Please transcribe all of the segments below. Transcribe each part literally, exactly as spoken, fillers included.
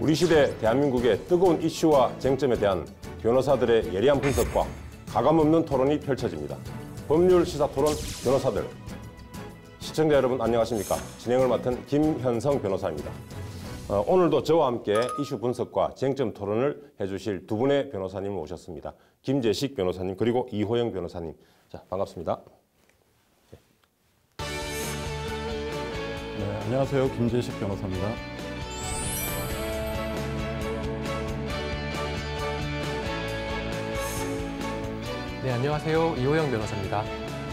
우리 시대 대한민국의 뜨거운 이슈와 쟁점에 대한 변호사들의 예리한 분석과 가감없는 토론이 펼쳐집니다. 법률 시사 토론 변호사들. 시청자 여러분 안녕하십니까? 진행을 맡은 김현성 변호사입니다. 어, 오늘도 저와 함께 이슈 분석과 쟁점 토론을 해주실 두 분의 변호사님을 모셨습니다. 김재식 변호사님 그리고 이호영 변호사님. 자, 반갑습니다. 네, 안녕하세요. 김재식 변호사입니다. 네, 안녕하세요. 이호영 변호사입니다.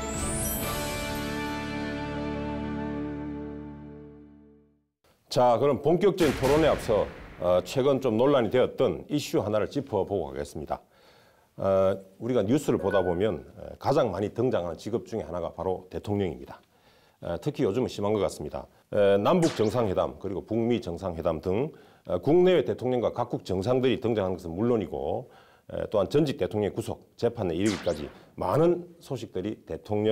자, 그럼 본격적인 토론에 앞서 어, 최근 좀 논란이 되었던 이슈 하나를 짚어보고 가겠습니다. 어, 우리가 뉴스를 보다 보면 가장 많이 등장하는 직업 중에 하나가 바로 대통령입니다. 어, 특히 요즘은 심한 것 같습니다. 에, 남북 정상회담 그리고 북미 정상회담 등 어, 국내외 대통령과 각국 정상들이 등장하는 것은 물론이고 에, 또한 전직 대통령의 구속, 재판에 이르기까지 많은 소식들이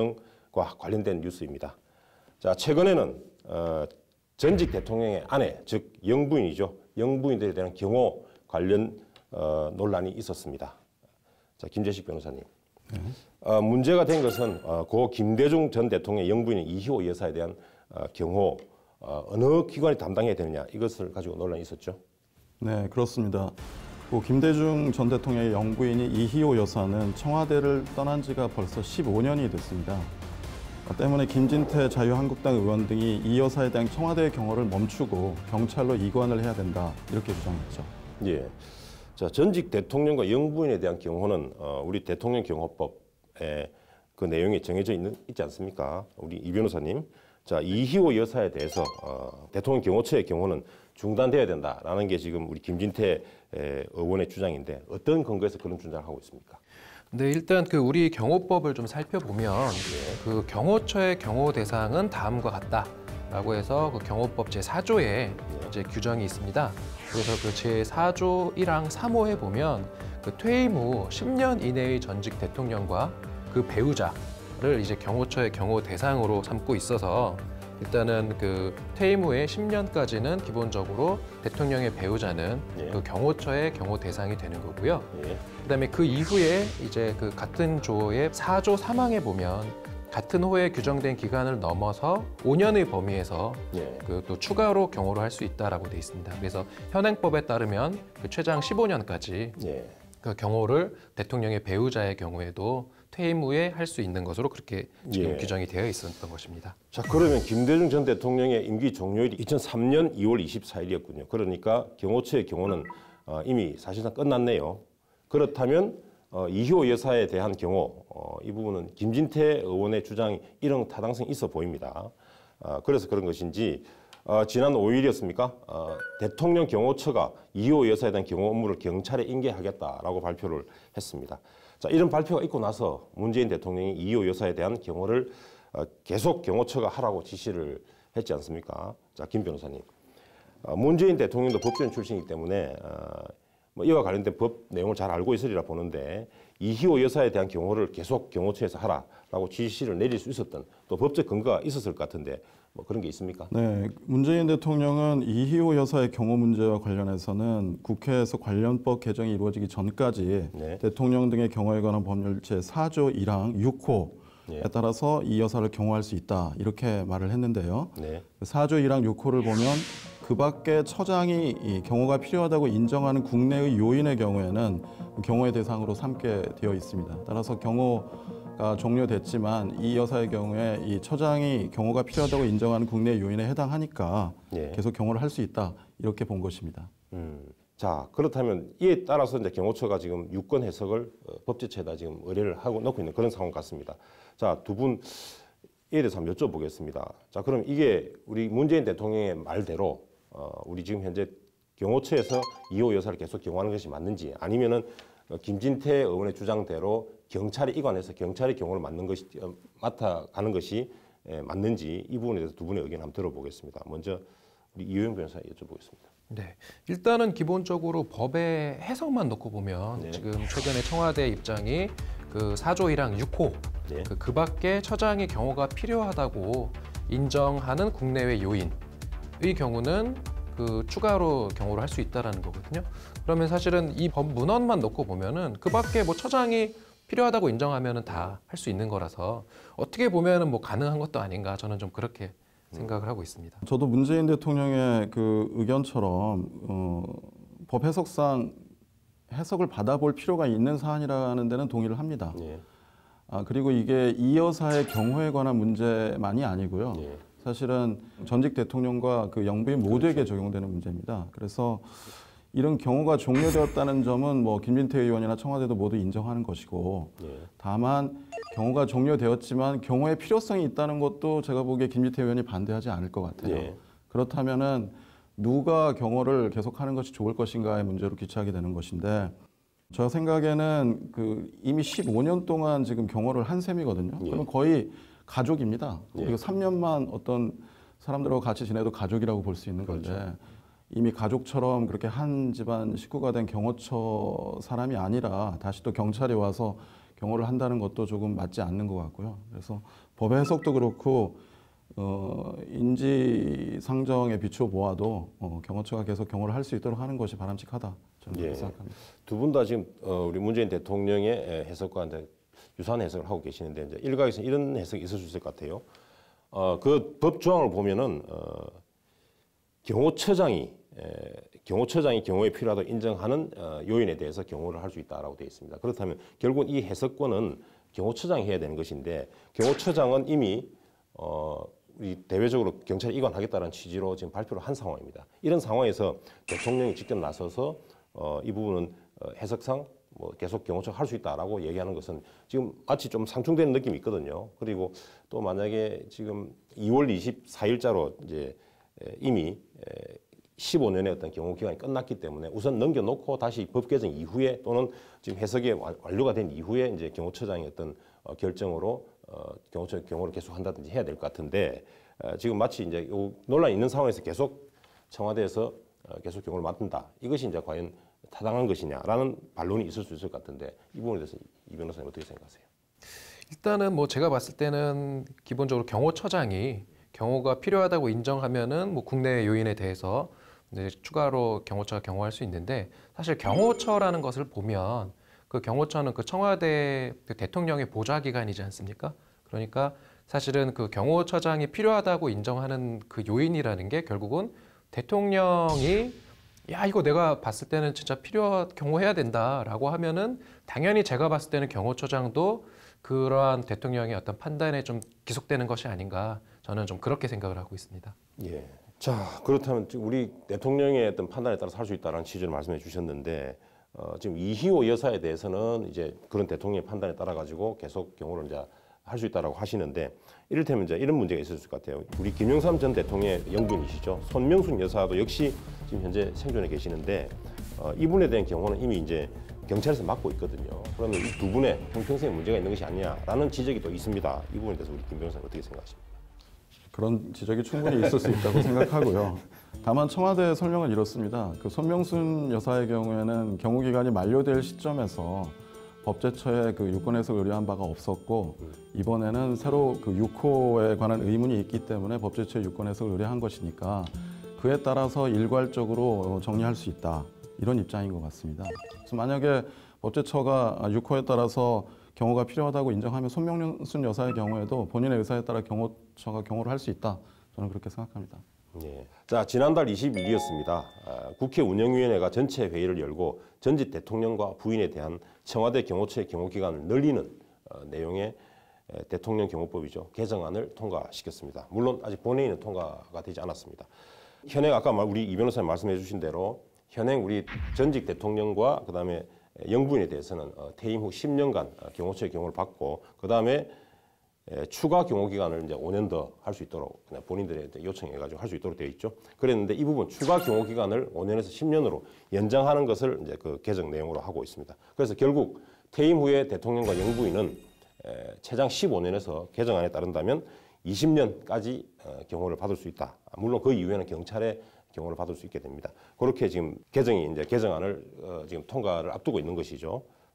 대통령과 관련된 뉴스입니다. 자, 최근에는 어, 전직 대통령의 아내, 즉 영부인이죠. 영부인들에 대한 경호 관련 어, 논란이 있었습니다. 자, 김재식 변호사님. 네. 어, 문제가 된 것은 어, 고 김대중 전 대통령의 영부인 이희호 여사에 대한 어, 경호 어, 어느 기관이 담당해야 되느냐 이것을 가지고 논란이 있었죠. 네, 그렇습니다. 고 김대중 전 대통령의 영부인이 이희호 여사는 청와대를 떠난 지가 벌써 십오 년이 됐습니다. 때문에 김진태 자유한국당 의원 등이 이 여사에 대한 청와대의 경호를 멈추고 경찰로 이관을 해야 된다 이렇게 주장했죠. 예. 자, 전직 대통령과 영부인에 대한 경호는 어, 우리 대통령 경호법에 그 내용이 정해져 있는 있지 않습니까? 우리 이 변호사님. 자, 이희호 여사에 대해서 어, 대통령 경호처의 경호는 중단돼야 된다라는 게 지금 우리 김진태 에, 의원의 주장인데 어떤 근거에서 그런 주장을 하고 있습니까? 네, 일단 그 우리 경호법을 좀 살펴보면 네. 그 경호처의 경호 대상은 다음과 같다라고 해서 그 경호법 제사 조에 이제 규정이 있습니다. 그래서 그 제사 조 일 항 삼 호에 보면 그 퇴임 후 십 년 이내의 전직 대통령과 그 배우자를 이제 경호처의 경호 대상으로 삼고 있어서 일단은 그 퇴임 후에 십 년까지는 기본적으로 대통령의 배우자는 예. 그 경호처의 경호 대상이 되는 거고요. 예. 그다음에 그 이후에 이제 그 같은 조의 사 조 삼 항에 보면 같은 호에 규정된 기간을 넘어서 오 년의 범위에서 예. 그 또 추가로 경호를 할 수 있다라고 돼 있습니다. 그래서 현행법에 따르면 그 최장 십오 년까지 예. 그 경호를 대통령의 배우자의 경우에도 퇴임 후에 할 수 있는 것으로 그렇게 지금 예. 규정이 되어 있었던 것입니다. 자, 그러면 김대중 전 대통령의 임기 종료일이 이천삼 년 이월 이십사일이었군요. 그러니까 경호처의 경호는 어, 이미 사실상 끝났네요. 그렇다면 어, 이희호 여사에 대한 경호, 어, 이 부분은 김진태 의원의 주장이 이런 타당성이 있어 보입니다. 어, 그래서 그런 것인지 어, 지난 오 일이었습니까? 어, 대통령 경호처가 이희호 여사에 대한 경호 업무를 경찰에 인계하겠다라고 발표를 했습니다. 자, 이런 발표가 있고 나서 문재인 대통령이 이희호 여사에 대한 경호를 어, 계속 경호처가 하라고 지시를 했지 않습니까? 자, 김 변호사님. 어, 문재인 대통령도 법조인 출신이기 때문에 어, 뭐 이와 관련된 법 내용을 잘 알고 있으리라 보는데 이희호 여사에 대한 경호를 계속 경호처에서 하라라고 지시를 내릴 수 있었던 또 법적 근거가 있었을 것 같은데 뭐 그런 게 있습니까? 네, 문재인 대통령은 이희호 여사의 경호 문제와 관련해서는 국회에서 관련법 개정이 이루어지기 전까지 네. 대통령 등의 경호에 관한 법률 제사 조 일 항 육 호에 네. 따라서 이 여사를 경호할 수 있다 이렇게 말을 했는데요. 네. 사 조 일 항 육 호를 보면 그 밖에 처장이 이 경호가 필요하다고 인정하는 국내의 요인의 경우에는 경호의 대상으로 삼게 되어 있습니다. 따라서 경호가 종료됐지만 이 여사의 경우에 이 처장이 경호가 필요하다고 인정하는 국내 요인에 해당하니까 네. 계속 경호를 할 수 있다 이렇게 본 것입니다. 음. 자, 그렇다면 이에 따라서 이제 경호처가 지금 유권 해석을 어, 법제처에다 지금 의뢰를 하고 넣고 있는 그런 상황 같습니다. 자, 두 분 이에 대해서 한번 여쭤보겠습니다. 자, 그럼 이게 우리 문재인 대통령의 말대로 어, 우리 지금 현재 경호처에서 이희호 여사를 계속 경호하는 것이 맞는지 아니면은 김진태 의원의 주장대로 경찰이 이관해서 경찰의 경호를 맡는 것이 어, 맡아가는 것이 에, 맞는지 이 부분에 대해서 두 분의 의견 한번 들어보겠습니다. 먼저 우리 이호영 변호사 여쭤보겠습니다. 네, 일단은 기본적으로 법의 해석만 놓고 보면 네. 지금 최근에 청와대 입장이 그 사 조 일 항 육 호 네. 그, 그 밖에 처장의 경호가 필요하다고 인정하는 국내외 요인의 경우는 그 추가로 경호를 할 수 있다라는 거거든요. 그러면 사실은 이 법 문헌만 놓고 보면은 그 밖에 뭐 처장이 필요하다고 인정하면은 다 할 수 있는 거라서 어떻게 보면은 뭐 가능한 것도 아닌가 저는 좀 그렇게 생각을 하고 있습니다. 저도 문재인 대통령의 그 의견처럼 어, 법 해석상 해석을 받아볼 필요가 있는 사안이라는 데는 동의를 합니다. 예. 아, 그리고 이게 이 여사의 경호에 관한 문제만이 아니고요. 예. 사실은 전직 대통령과 그 영부인 모두에게 적용되는 문제입니다. 그래서 이런 경호가 종료되었다는 점은 뭐 김진태 의원이나 청와대도 모두 인정하는 것이고, 예. 다만 경호가 종료되었지만 경호의 필요성이 있다는 것도 제가 보기에 김진태 의원이 반대하지 않을 것 같아요. 예. 그렇다면은 누가 경호를 계속하는 것이 좋을 것인가의 문제로 귀착이 되는 것인데, 저 생각에는 그 이미 십오 년 동안 지금 경호를 한 셈이거든요. 예. 그러면 거의 가족입니다. 예. 그리고 삼 년만 어떤 사람들하고 같이 지내도 가족이라고 볼 수 있는 건데, 그렇죠. 이미 가족처럼 그렇게 한 집안 식구가 된 경호처 사람이 아니라 다시 또 경찰이 와서 경호를 한다는 것도 조금 맞지 않는 것 같고요. 그래서 법의 해석도 그렇고 어, 인지상정에 비추어 보아도 어, 경호처가 계속 경호를 할 수 있도록 하는 것이 바람직하다, 저는 그렇게 예. 생각합니다. 두 분 다 지금 어, 우리 문재인 대통령의 해석과 이제 유사한 해석을 하고 계시는데, 이제 일각에서 이런 해석이 있을 수 있을 것 같아요. 어, 그 법 조항을 보면은 어, 경호처장이 에, 경호처장이 경호에 필요하다고 인정하는 어, 요인에 대해서 경호를 할 수 있다라고 되어 있습니다. 그렇다면 결국은 이 해석권은 경호처장이 해야 되는 것인데, 경호처장은 이미 어, 우리 대외적으로 경찰에 이관하겠다는 취지로 지금 발표를 한 상황입니다. 이런 상황에서 대통령이 직접 나서서 어, 이 부분은 어, 해석상 뭐 계속 경호처 할 수 있다라고 얘기하는 것은 지금 마치 좀 상충되는 느낌이 있거든요. 그리고 또 만약에 지금 이월 이십사일자로 이제 이미 십오 년의 어떤 경호 기간이 끝났기 때문에 우선 넘겨놓고 다시 법 개정 이후에 또는 지금 해석이 완료가 된 이후에 이제 경호처장의 어떤 결정으로 어, 경호처 경호를 계속 한다든지 해야 될 것 같은데, 어, 지금 마치 이제 요 논란이 있는 상황에서 계속 청와대에서 어, 계속 경호를 맡는다. 이것이 이제 과연 타당한 것이냐라는 반론이 있을 수 있을 것 같은데, 이 부분에 대해서 이 변호사님 어떻게 생각하세요? 일단은 뭐 제가 봤을 때는 기본적으로 경호처장이 경호가 필요하다고 인정하면은 뭐 국내 요인에 대해서 이제 추가로 경호처가 경호할 수 있는데, 사실 경호처라는 것을 보면 그 경호처는 그 청와대 그 대통령의 보좌기관이지 않습니까? 그러니까 사실은 그 경호처장이 필요하다고 인정하는 그 요인이라는 게 결국은 대통령이 야 이거 내가 봤을 때는 진짜 필요 경호해야 된다라고 하면은 당연히 제가 봤을 때는 경호처장도 그러한 대통령의 어떤 판단에 좀 기속되는 것이 아닌가, 저는 좀 그렇게 생각을 하고 있습니다. 예. 자, 그렇다면 지금 우리 대통령의 어떤 판단에 따라서 할 수 있다는 취지를 말씀해 주셨는데, 어, 지금 이희호 여사에 대해서는 이제 그런 대통령의 판단에 따라 가지고 계속 경호를 이제 할 수 있다라고 하시는데, 이를테면 이제 이런 문제가 있을 것 같아요. 우리 김영삼 전 대통령의 영부인이시죠. 손명순 여사도 역시 지금 현재 생존해 계시는데, 어, 이분에 대한 경우는 이미 이제 경찰에서 맡고 있거든요. 그러면 이 두 분의 형평성에 문제가 있는 것이 아니냐라는 지적이 또 있습니다. 이 부분에 대해서 우리 김 변호사님 어떻게 생각하십니까? 그런 지적이 충분히 있을 수 있다고 생각하고요. 다만 청와대의 설명은 이렇습니다. 그 손명순 여사의 경우에는 경호 기간이 만료될 시점에서 법제처에 그 유권 해석을 의뢰한 바가 없었고, 이번에는 새로 그 육 호에 관한 의문이 있기 때문에 법제처에 유권 해석을 의뢰한 것이니까 그에 따라서 일괄적으로 정리할 수 있다, 이런 입장인 것 같습니다. 그래서 만약에 법제처가 육 호에 따라서 경호가 필요하다고 인정하면 손명순 여사의 경우에도 본인의 의사에 따라 경호처가 경호를 할 수 있다, 저는 그렇게 생각합니다. 예. 자, 지난달 이십일일이었습니다. 아, 국회 운영위원회가 전체 회의를 열고 전직 대통령과 부인에 대한 청와대 경호처의 경호 기간을 늘리는 어, 내용의 에, 대통령 경호법이죠. 개정안을 통과시켰습니다. 물론 아직 본회의는 통과가 되지 않았습니다. 현행 아까 우리 이 변호사님 말씀해 주신 대로 현행 우리 전직 대통령과 그다음에 영부인에 대해서는 어, 퇴임 후 십 년간 경호처의 경호를 받고, 그다음에 에, 추가 경호 기간을 이제 오 년 더 할 수 있도록 그냥 본인들의 요청해가지고 할 수 있도록 되어 있죠. 그랬는데 이 부분 추가 경호 기간을 오 년에서 십 년으로 연장하는 것을 이제 그 개정 내용으로 하고 있습니다. 그래서 결국 퇴임 후에 대통령과 영부인은 에, 최장 십오 년에서 개정안에 따른다면 이십 년까지 어, 경호를 받을 수 있다. 물론 그 이후에는 경찰의 경호를 받을 수 있게 됩니다. 그렇게 지금 개정이 이제 개정안을 어, 지금 통과를 앞두고 있는 것이죠.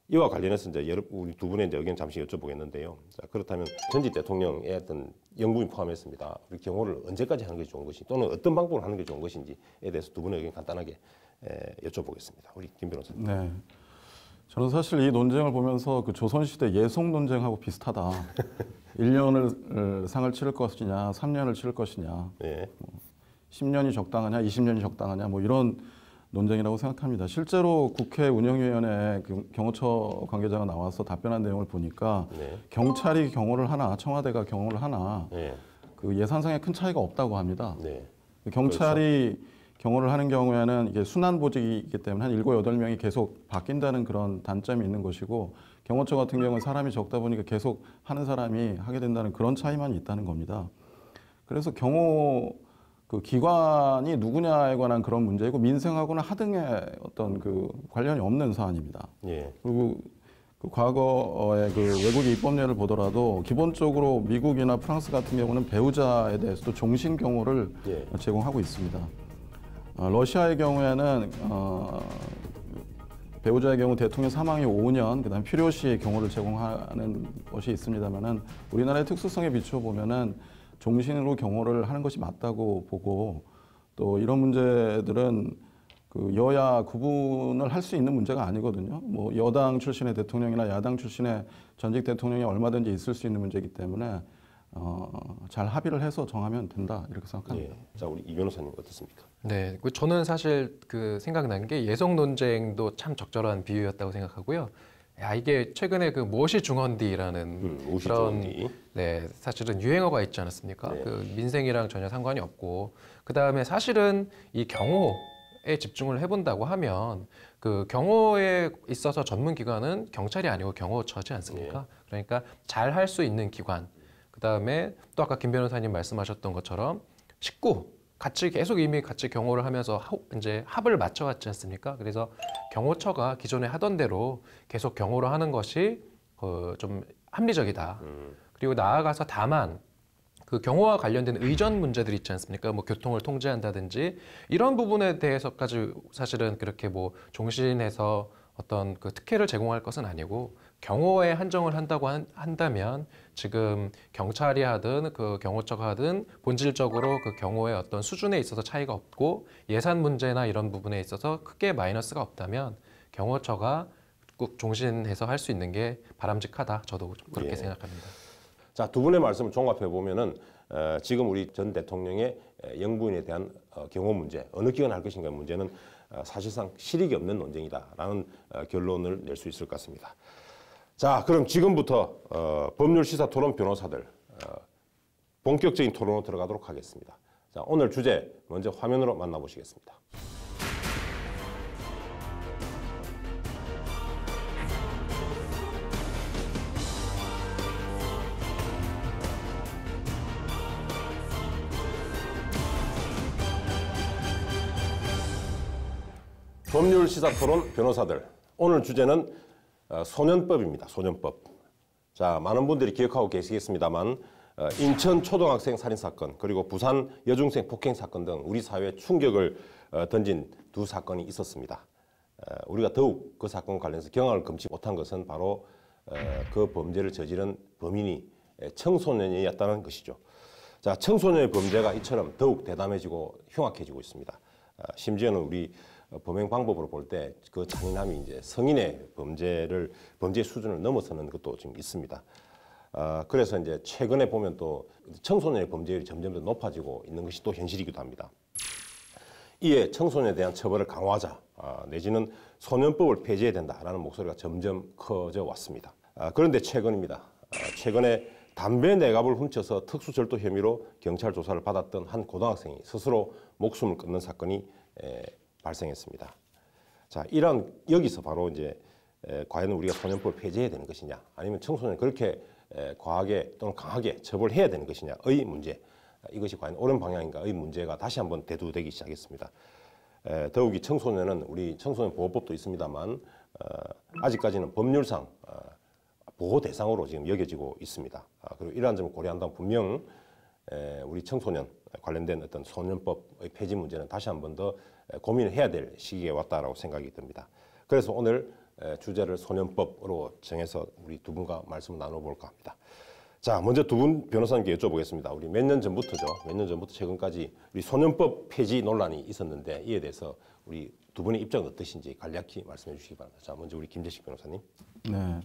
이와 관련해서 이제 여러, 우리 두 분의 이제 의견 잠시 여쭤보겠는데요. 자, 그렇다면 전직 대통령의 어떤 영부인 포함했습니다. 우리 경호를 언제까지 하는 게 좋은 것인지 또는 어떤 방법으로 하는 게 좋은 것인지에 대해서 두 분의 의견 간단하게 에, 여쭤보겠습니다. 우리 김 변호사님. 네. 저는 사실 이 논쟁을 보면서 그 조선시대 예송 논쟁하고 비슷하다. 일 년을 상을 치를 것이냐, 삼 년을 치를 것이냐, 네. 뭐 십 년이 적당하냐, 이십 년이 적당하냐, 뭐 이런 논쟁이라고 생각합니다. 실제로 국회 운영위원회 그 경호처 관계자가 나와서 답변한 내용을 보니까 네. 경찰이 경호를 하나, 청와대가 경호를 하나, 네. 그 예산상에 큰 차이가 없다고 합니다. 네. 경찰이 그렇죠. 경호를 하는 경우에는 이게 순환 보직이기 때문에 한 일곱 여덟 명이 계속 바뀐다는 그런 단점이 있는 것이고, 경호처 같은 경우는 사람이 적다 보니까 계속 하는 사람이 하게 된다는 그런 차이만 있다는 겁니다. 그래서 경호 그 기관이 누구냐에 관한 그런 문제이고, 민생하고는 하등의 어떤 그 관련이 없는 사안입니다. 예. 그리고 그 과거의 그 외국의 입법례를 보더라도 기본적으로 미국이나 프랑스 같은 경우는 배우자에 대해서도 종신 경호를 예. 제공하고 있습니다. 어, 러시아의 경우에는 어, 배우자의 경우 대통령 사망이 오 년, 그다음 필요시 경호를 제공하는 것이 있습니다만은 우리나라의 특수성에 비추어 보면은 종신으로 경호를 하는 것이 맞다고 보고, 또 이런 문제들은 그 여야 구분을 할 수 있는 문제가 아니거든요. 뭐 여당 출신의 대통령이나 야당 출신의 전직 대통령이 얼마든지 있을 수 있는 문제이기 때문에 어, 잘 합의를 해서 정하면 된다 이렇게 생각합니다. 예. 자, 우리 이 변호사님 어떻습니까? 네, 저는 사실 그 생각나는 게 예성 논쟁도 참 적절한 비유였다고 생각하고요. 야, 이게 최근에 그 무엇이 중헌디라는 음, 무엇이 그런 중헌디? 네, 사실은 유행어가 있지 않았습니까? 네. 그 민생이랑 전혀 상관이 없고, 그 다음에 사실은 이 경호에 집중을 해본다고 하면 그 경호에 있어서 전문 기관은 경찰이 아니고 경호처지 않습니까? 네. 그러니까 잘 할 수 있는 기관. 그 다음에 또 아까 김 변호사님 말씀하셨던 것처럼 식구. 같이 계속 이미 같이 경호를 하면서 하, 이제 합을 맞춰왔지 않습니까? 그래서 경호처가 기존에 하던 대로 계속 경호를 하는 것이 어, 좀 합리적이다. 음. 그리고 나아가서 다만 그 경호와 관련된 의전 문제들이 있지 않습니까? 뭐 교통을 통제한다든지 이런 부분에 대해서까지 사실은 그렇게 뭐 종신해서 어떤 그 특혜를 제공할 것은 아니고, 경호에 한정을 한다고 한, 한다면 지금 경찰이 하든 그 경호처가 하든 본질적으로 그 경호의 어떤 수준에 있어서 차이가 없고, 예산 문제나 이런 부분에 있어서 크게 마이너스가 없다면 경호처가 꼭 종신해서 할 수 있는 게 바람직하다. 저도 좀 그렇게 예. 생각합니다. 자, 두 분의 말씀을 종합해 보면은 어, 지금 우리 전 대통령의 영부인에 대한 어, 경호 문제, 어느 기관을 할 것인가 문제는 어, 사실상 실익이 없는 논쟁이다라는 어, 결론을 낼 수 있을 것 같습니다. 자, 그럼 지금부터 어, 법률 시사 토론 변호사들 어, 본격적인 토론으로 들어가도록 하겠습니다. 자, 오늘 주제 먼저 화면으로 만나보시겠습니다. 법률 시사 토론 변호사들, 오늘 주제는 어, 소년법입니다. 소년법. 자, 많은 분들이 기억하고 계시겠습니다만 어, 인천 초등학생 살인 사건, 그리고 부산 여중생 폭행 사건 등 우리 사회에 충격을 어, 던진 두 사건이 있었습니다. 어, 우리가 더욱 그 사건과 관련해서 경악을 금치 못한 것은 바로 어, 그 범죄를 저지른 범인이 청소년이었다는 것이죠. 자, 청소년의 범죄가 이처럼 더욱 대담해지고 흉악해지고 있습니다. 어, 심지어는 우리 범행 방법으로 볼 때 그 잔인함이 이제 성인의 범죄를 범죄 수준을 넘어서는 것도 지금 있습니다. 어, 그래서 이제 최근에 보면 또 청소년의 범죄율이 점점 더 높아지고 있는 것이 또 현실이기도 합니다. 이에 청소년에 대한 처벌을 강화하자, 어, 내지는 소년법을 폐지해야 된다라는 목소리가 점점 커져 왔습니다. 어, 그런데 최근입니다. 어, 최근에 담배 네 갑을 훔쳐서 특수절도 혐의로 경찰 조사를 받았던 한 고등학생이 스스로 목숨을 끊는 사건이 에, 발생했습니다. 자, 이런 여기서 바로 이제 에, 과연 우리가 소년법을 폐지해야 되는 것이냐, 아니면 청소년 그렇게 에, 과하게 또는 강하게 처벌해야 되는 것이냐의 문제, 이것이 과연 옳은 방향인가의 문제가 다시 한번 대두되기 시작했습니다. 에, 더욱이 청소년은 우리 청소년 보호법도 있습니다만 어, 아직까지는 법률상 어, 보호 대상으로 지금 여겨지고 있습니다. 아, 그리고 이러한 점을 고려한다면 분명 에, 우리 청소년 관련된 어떤 소년법의 폐지 문제는 다시 한 번 더 고민을 해야 될 시기에 왔다라고 생각이 듭니다. 그래서 오늘 에, 주제를 소년법으로 정해서 우리 두 분과 말씀을 나눠볼까 합니다. 자, 먼저 두 분 변호사님께 여쭤보겠습니다. 우리 몇 년 전부터죠. 몇 년 전부터 최근까지 우리 소년법 폐지 논란이 있었는데 이에 대해서 우리 두 분의 입장은 어떠신지 간략히 말씀해 주시기 바랍니다. 자, 먼저 우리 김재식 변호사님. 네.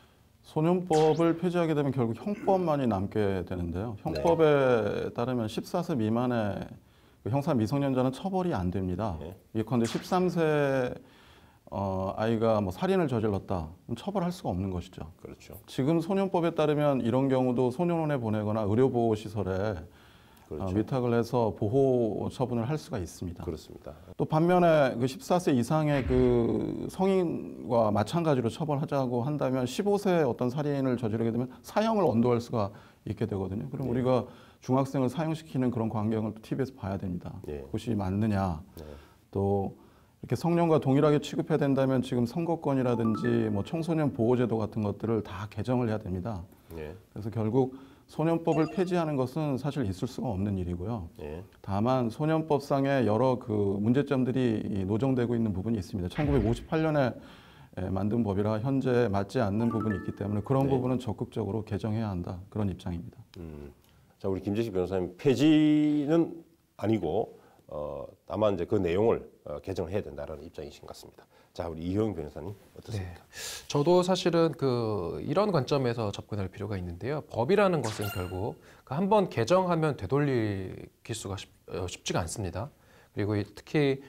소년법을 폐지하게 되면 결국 형법만이 남게 되는데요. 형법에 네. 따르면 십사 세 미만의 형사 미성년자는 처벌이 안 됩니다. 네. 예컨대 십삼 세 어, 아이가 뭐 살인을 저질렀다, 그럼 처벌할 수가 없는 것이죠. 그렇죠. 지금 소년법에 따르면 이런 경우도 소년원에 보내거나 의료보호시설에 그렇죠. 어, 위탁을 해서 보호 처분을 할 수가 있습니다. 그렇습니다. 또 반면에 그 십사 세 이상의 그 성인과 마찬가지로 처벌하자고 한다면 십오 세 어떤 살인을 저지르게 되면 사형을 언도할 수가 있게 되거든요. 그럼 네. 우리가 중학생을 사형시키는 그런 광경을 티비에서 봐야 됩니다. 네. 그것이 맞느냐. 네. 또 이렇게 성년과 동일하게 취급해야 된다면 지금 선거권이라든지 뭐 청소년 보호제도 같은 것들을 다 개정을 해야 됩니다. 네. 그래서 결국 소년법을 폐지하는 것은 사실 있을 수가 없는 일이고요. 네. 다만 소년법상의 여러 그 문제점들이 노정되고 있는 부분이 있습니다. 천구백오십팔 년에 만든 법이라 현재 맞지 않는 부분이 있기 때문에 그런 네. 부분은 적극적으로 개정해야 한다. 그런 입장입니다. 음. 자, 우리 김재식 변호사님, 폐지는 아니고 어, 다만 이제 그 내용을 어, 개정을 해야 된다는 입장이신 것 같습니다. 자, 우리 이효영 변호사님 어떻습니까? 네. 저도 사실은 그 이런 관점에서 접근할 필요가 있는데요. 법이라는 것은 결국 한 번 개정하면 되돌리기 수가 쉽, 어, 쉽지가 않습니다. 그리고 특히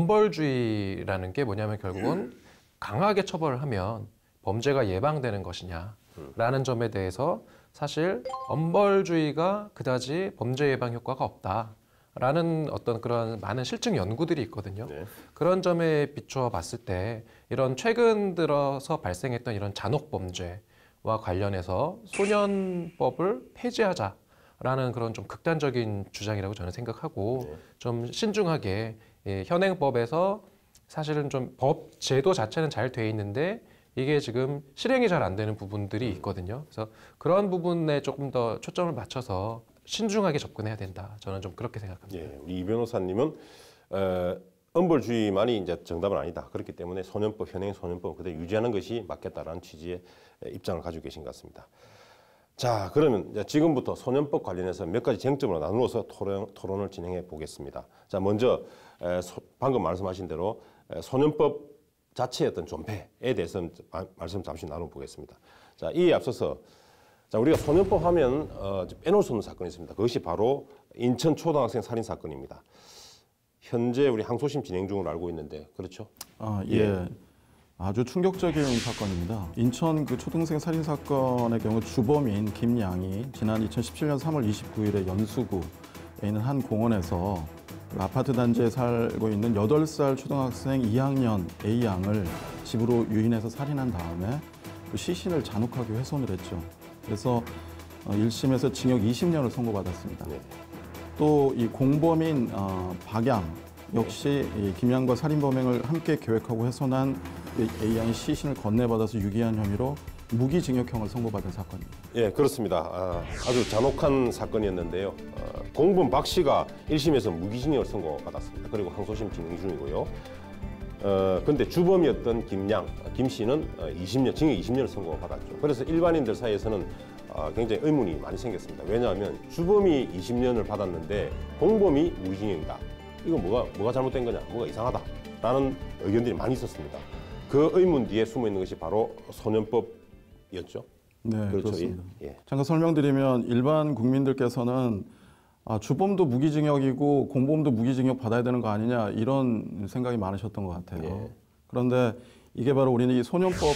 엄벌주의라는 게 뭐냐면 결국은 강하게 처벌을 하면 범죄가 예방되는 것이냐라는 점에 대해서 사실 엄벌주의가 그다지 범죄 예방 효과가 없다. 라는 어떤 그런 많은 실증 연구들이 있거든요. 네. 그런 점에 비추어 봤을 때 이런 최근 들어서 발생했던 이런 잔혹 범죄와 관련해서 소년법을 폐지하자라는 그런 좀 극단적인 주장이라고 저는 생각하고 네. 좀 신중하게 예, 현행법에서 사실은 좀 법 제도 자체는 잘 돼 있는데 이게 지금 실행이 잘 안 되는 부분들이 있거든요. 그래서 그런 부분에 조금 더 초점을 맞춰서 신중하게 접근해야 된다. 저는 좀 그렇게 생각합니다. 예, 우리 이 변호사님은 어, 엄벌주의만이 이제 정답은 아니다. 그렇기 때문에 소년법, 현행 소년법 그대로 유지하는 것이 맞겠다라는 취지의 입장을 가지고 계신 것 같습니다. 자, 그러면 이제 지금부터 소년법 관련해서 몇 가지 쟁점으로 나누어서 토론, 토론을 진행해 보겠습니다. 자, 먼저 에, 소, 방금 말씀하신 대로 에, 소년법 자체의 어떤 존폐에 대해서 말씀 잠시 나눠보겠습니다. 자, 이에 앞서서 자, 우리가 소년법 하면 어, 빼놓을 수 없는 사건이 있습니다. 그것이 바로 인천 초등학생 살인 사건입니다. 현재 우리 항소심 진행 중으로 알고 있는데 그렇죠? 아, 예. 예. 아주 충격적인 사건입니다. 인천 그 초등생 살인 사건의 경우 주범인 김양이 지난 이천십칠 년 삼월 이십구일에 연수구에 있는 한 공원에서 그 아파트 단지에 살고 있는 여덟 살 초등학생 이 학년 A 양을 집으로 유인해서 살인한 다음에 그 시신을 잔혹하게 훼손을 했죠. 그래서 일 심에서 징역 이십 년을 선고받았습니다. 네. 또 이 공범인 어, 박양 역시 이 김양과 살인범행을 함께 계획하고 훼손한 A양의 시신을 건네받아서 유기한 혐의로 무기징역형을 선고받은 사건입니다. 예, 그렇습니다. 아, 아주 잔혹한 사건이었는데요. 어, 공범 박 씨가 일 심에서 무기징역을 선고받았습니다. 그리고 항소심 진행 중이고요. 어, 근데 주범이었던 김양, 김 씨는 이십 년, 징역 이십 년을 선고받았죠. 그래서 일반인들 사이에서는 어, 굉장히 의문이 많이 생겼습니다. 왜냐하면 주범이 이십 년을 받았는데 공범이 무기징역이다. 이건 뭐가, 뭐가 잘못된 거냐, 뭐가 이상하다라는 의견들이 많이 있었습니다. 그 의문 뒤에 숨어 있는 것이 바로 소년법이었죠. 네, 그렇죠. 그렇습니다. 예. 잠깐 설명드리면 일반 국민들께서는 아, 주범도 무기징역이고 공범도 무기징역 받아야 되는 거 아니냐 이런 생각이 많으셨던 것 같아요. 예. 그런데 이게 바로 우리는 이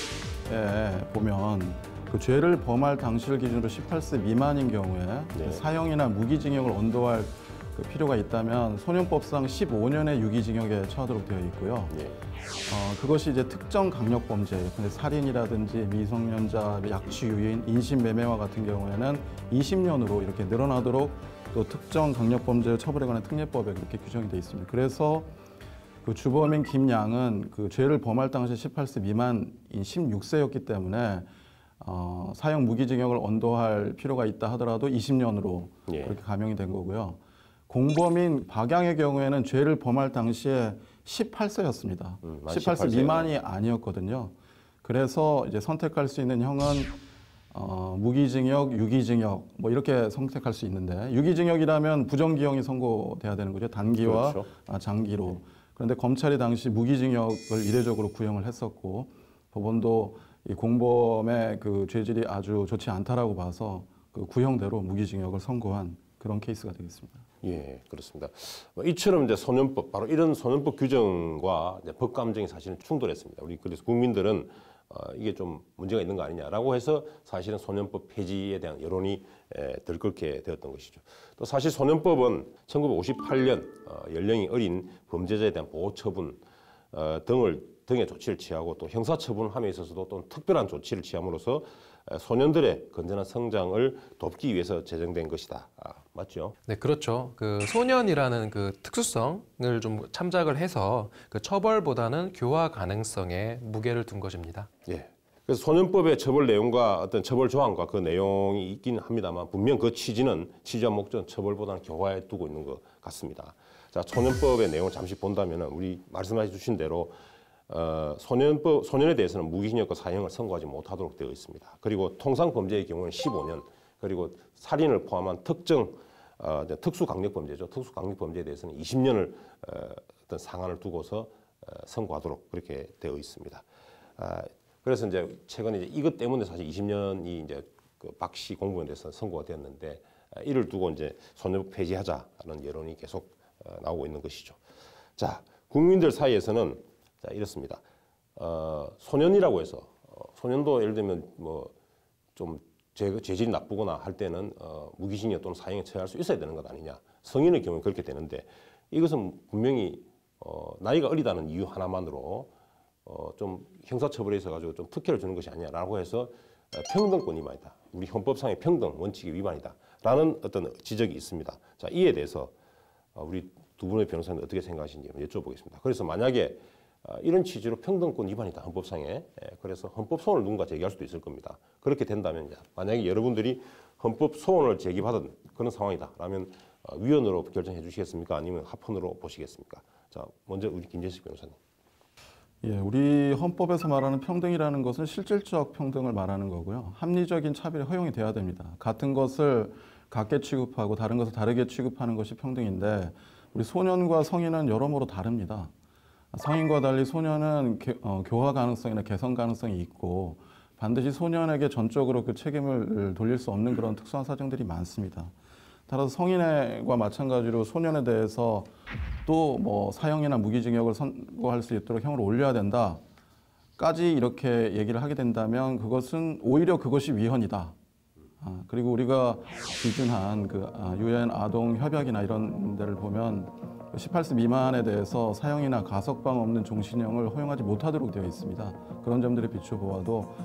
소년법에 보면 그 죄를 범할 당시를 기준으로 십팔 세 미만인 경우에 예. 사형이나 무기징역을 언도할 그 필요가 있다면 소년법상 십오 년의 유기징역에 처하도록 되어 있고요. 예. 어, 그것이 이제 특정 강력범죄, 근데 살인이라든지 미성년자, 약취유인, 인신매매와 같은 경우에는 이십 년으로 이렇게 늘어나도록 또 특정 강력범죄 처벌에 관한 특례법에 그렇게 규정이 되어 있습니다. 그래서 그 주범인 김양은 그 죄를 범할 당시 십팔 세 미만인 십육 세였기 때문에 어, 사형 무기징역을 언도할 필요가 있다 하더라도 이십 년으로 예. 그렇게 감형이 된 거고요. 공범인 박양의 경우에는 죄를 범할 당시에 십팔 세였습니다. 음, 십팔 세 미만이 아니었거든요. 그래서 이제 선택할 수 있는 형은 어, 무기징역, 유기징역 뭐 이렇게 선택할 수 있는데 유기징역이라면 부정기형이 선고돼야 되는 거죠. 단기와 그렇죠. 아, 장기로. 그런데 검찰이 당시 무기징역을 이례적으로 구형을 했었고 법원도 이 공범의 그 죄질이 아주 좋지 않다라고 봐서 그 구형대로 무기징역을 선고한 그런 케이스가 되겠습니다. 예, 그렇습니다. 이처럼 이제 소년법, 바로 이런 소년법 규정과 이제 법 감정이 사실은 충돌했습니다. 우리 그래서 국민들은 어, 이게 좀 문제가 있는 거 아니냐라고 해서 사실은 소년법 폐지에 대한 여론이 에, 들끓게 되었던 것이죠. 또 사실 소년법은 천구백오십팔 년 어, 연령이 어린 범죄자에 대한 보호 처분 어, 등을 등의 조치를 취하고 또 형사 처분함에 있어서도 또 특별한 조치를 취함으로써 소년들의 건전한 성장을 돕기 위해서 제정된 것이다. 아, 맞죠? 네, 그렇죠. 그 소년이라는 그 특수성을 좀 참작을 해서 그 처벌보다는 교화 가능성에 무게를 둔 것입니다. 예. 그래서 소년법의 처벌 내용과 어떤 처벌 조항과 그 내용이 있긴 합니다만 분명 그 취지는 취지와 목적은 처벌보다는 교화에 두고 있는 것 같습니다. 자, 소년법의 내용을 잠시 본다면은 우리 말씀해 주신 대로 어, 소년법, 소년에 대해서는 무기징역과 사형을 선고하지 못하도록 되어 있습니다. 그리고 통상범죄의 경우는 십오 년, 그리고 살인을 포함한 특정 어, 특수강력범죄죠. 특수강력범죄에 대해서는 이십 년을 어, 어떤 상한을 두고서 어, 선고하도록 그렇게 되어 있습니다. 아, 그래서 이제 최근에 이제 이것 때문에 사실 이십 년이 이제 그 박씨 공무원에 대해서 선고가 되었는데 아, 이를 두고 이제 소년법 폐지하자는 여론이 계속 어, 나오고 있는 것이죠. 자, 국민들 사이에서는 자, 이렇습니다. 어, 소년이라고 해서 어, 소년도 예를 들면 뭐 좀 죄질이 나쁘거나 할 때는 어, 무기징역 또는 사형에 처해할 수 있어야 되는 것 아니냐. 성인의 경우는 그렇게 되는데 이것은 분명히 어, 나이가 어리다는 이유 하나만으로 어, 좀 형사처벌에 있어 가지고 좀 특혜를 주는 것이 아니냐라고 해서 어, 평등권 위반이다. 우리 헌법상의 평등 원칙의 위반이다라는 어떤 지적이 있습니다. 자, 이에 대해서 어, 우리 두 분의 변호사님 어떻게 생각하시는지 여쭤보겠습니다. 그래서 만약에 이런 취지로 평등권 위반이다, 헌법상에. 그래서 헌법 소원을 누군가 제기할 수도 있을 겁니다. 그렇게 된다면 만약에 여러분들이 헌법 소원을 제기받은 그런 상황이다 라면 위헌으로 결정해 주시겠습니까? 아니면 합헌으로 보시겠습니까? 자, 먼저 우리 김재식 변호사님. 예, 우리 헌법에서 말하는 평등이라는 것은 실질적 평등을 말하는 거고요. 합리적인 차별이 허용이 돼야 됩니다. 같은 것을 같게 취급하고 다른 것을 다르게 취급하는 것이 평등인데 우리 소년과 성인은 여러모로 다릅니다. 성인과 달리 소년은 개, 어, 교화 가능성이나 개선 가능성이 있고 반드시 소년에게 전적으로 그 책임을 돌릴 수 없는 그런 특수한 사정들이 많습니다. 따라서 성인과 마찬가지로 소년에 대해서 또 뭐 사형이나 무기징역을 선고할 수 있도록 형을 올려야 된다까지 이렇게 얘기를 하게 된다면 그것은 오히려 그것이 위헌이다. 아, 그리고 우리가 기준한 그 유엔 아동 협약이나 이런 데를 보면 십팔 세 미만에 대해서 사형이나 가석방 없는 종신형을 허용하지 못하도록 되어 있습니다. 그런 점들에 비추어 보아도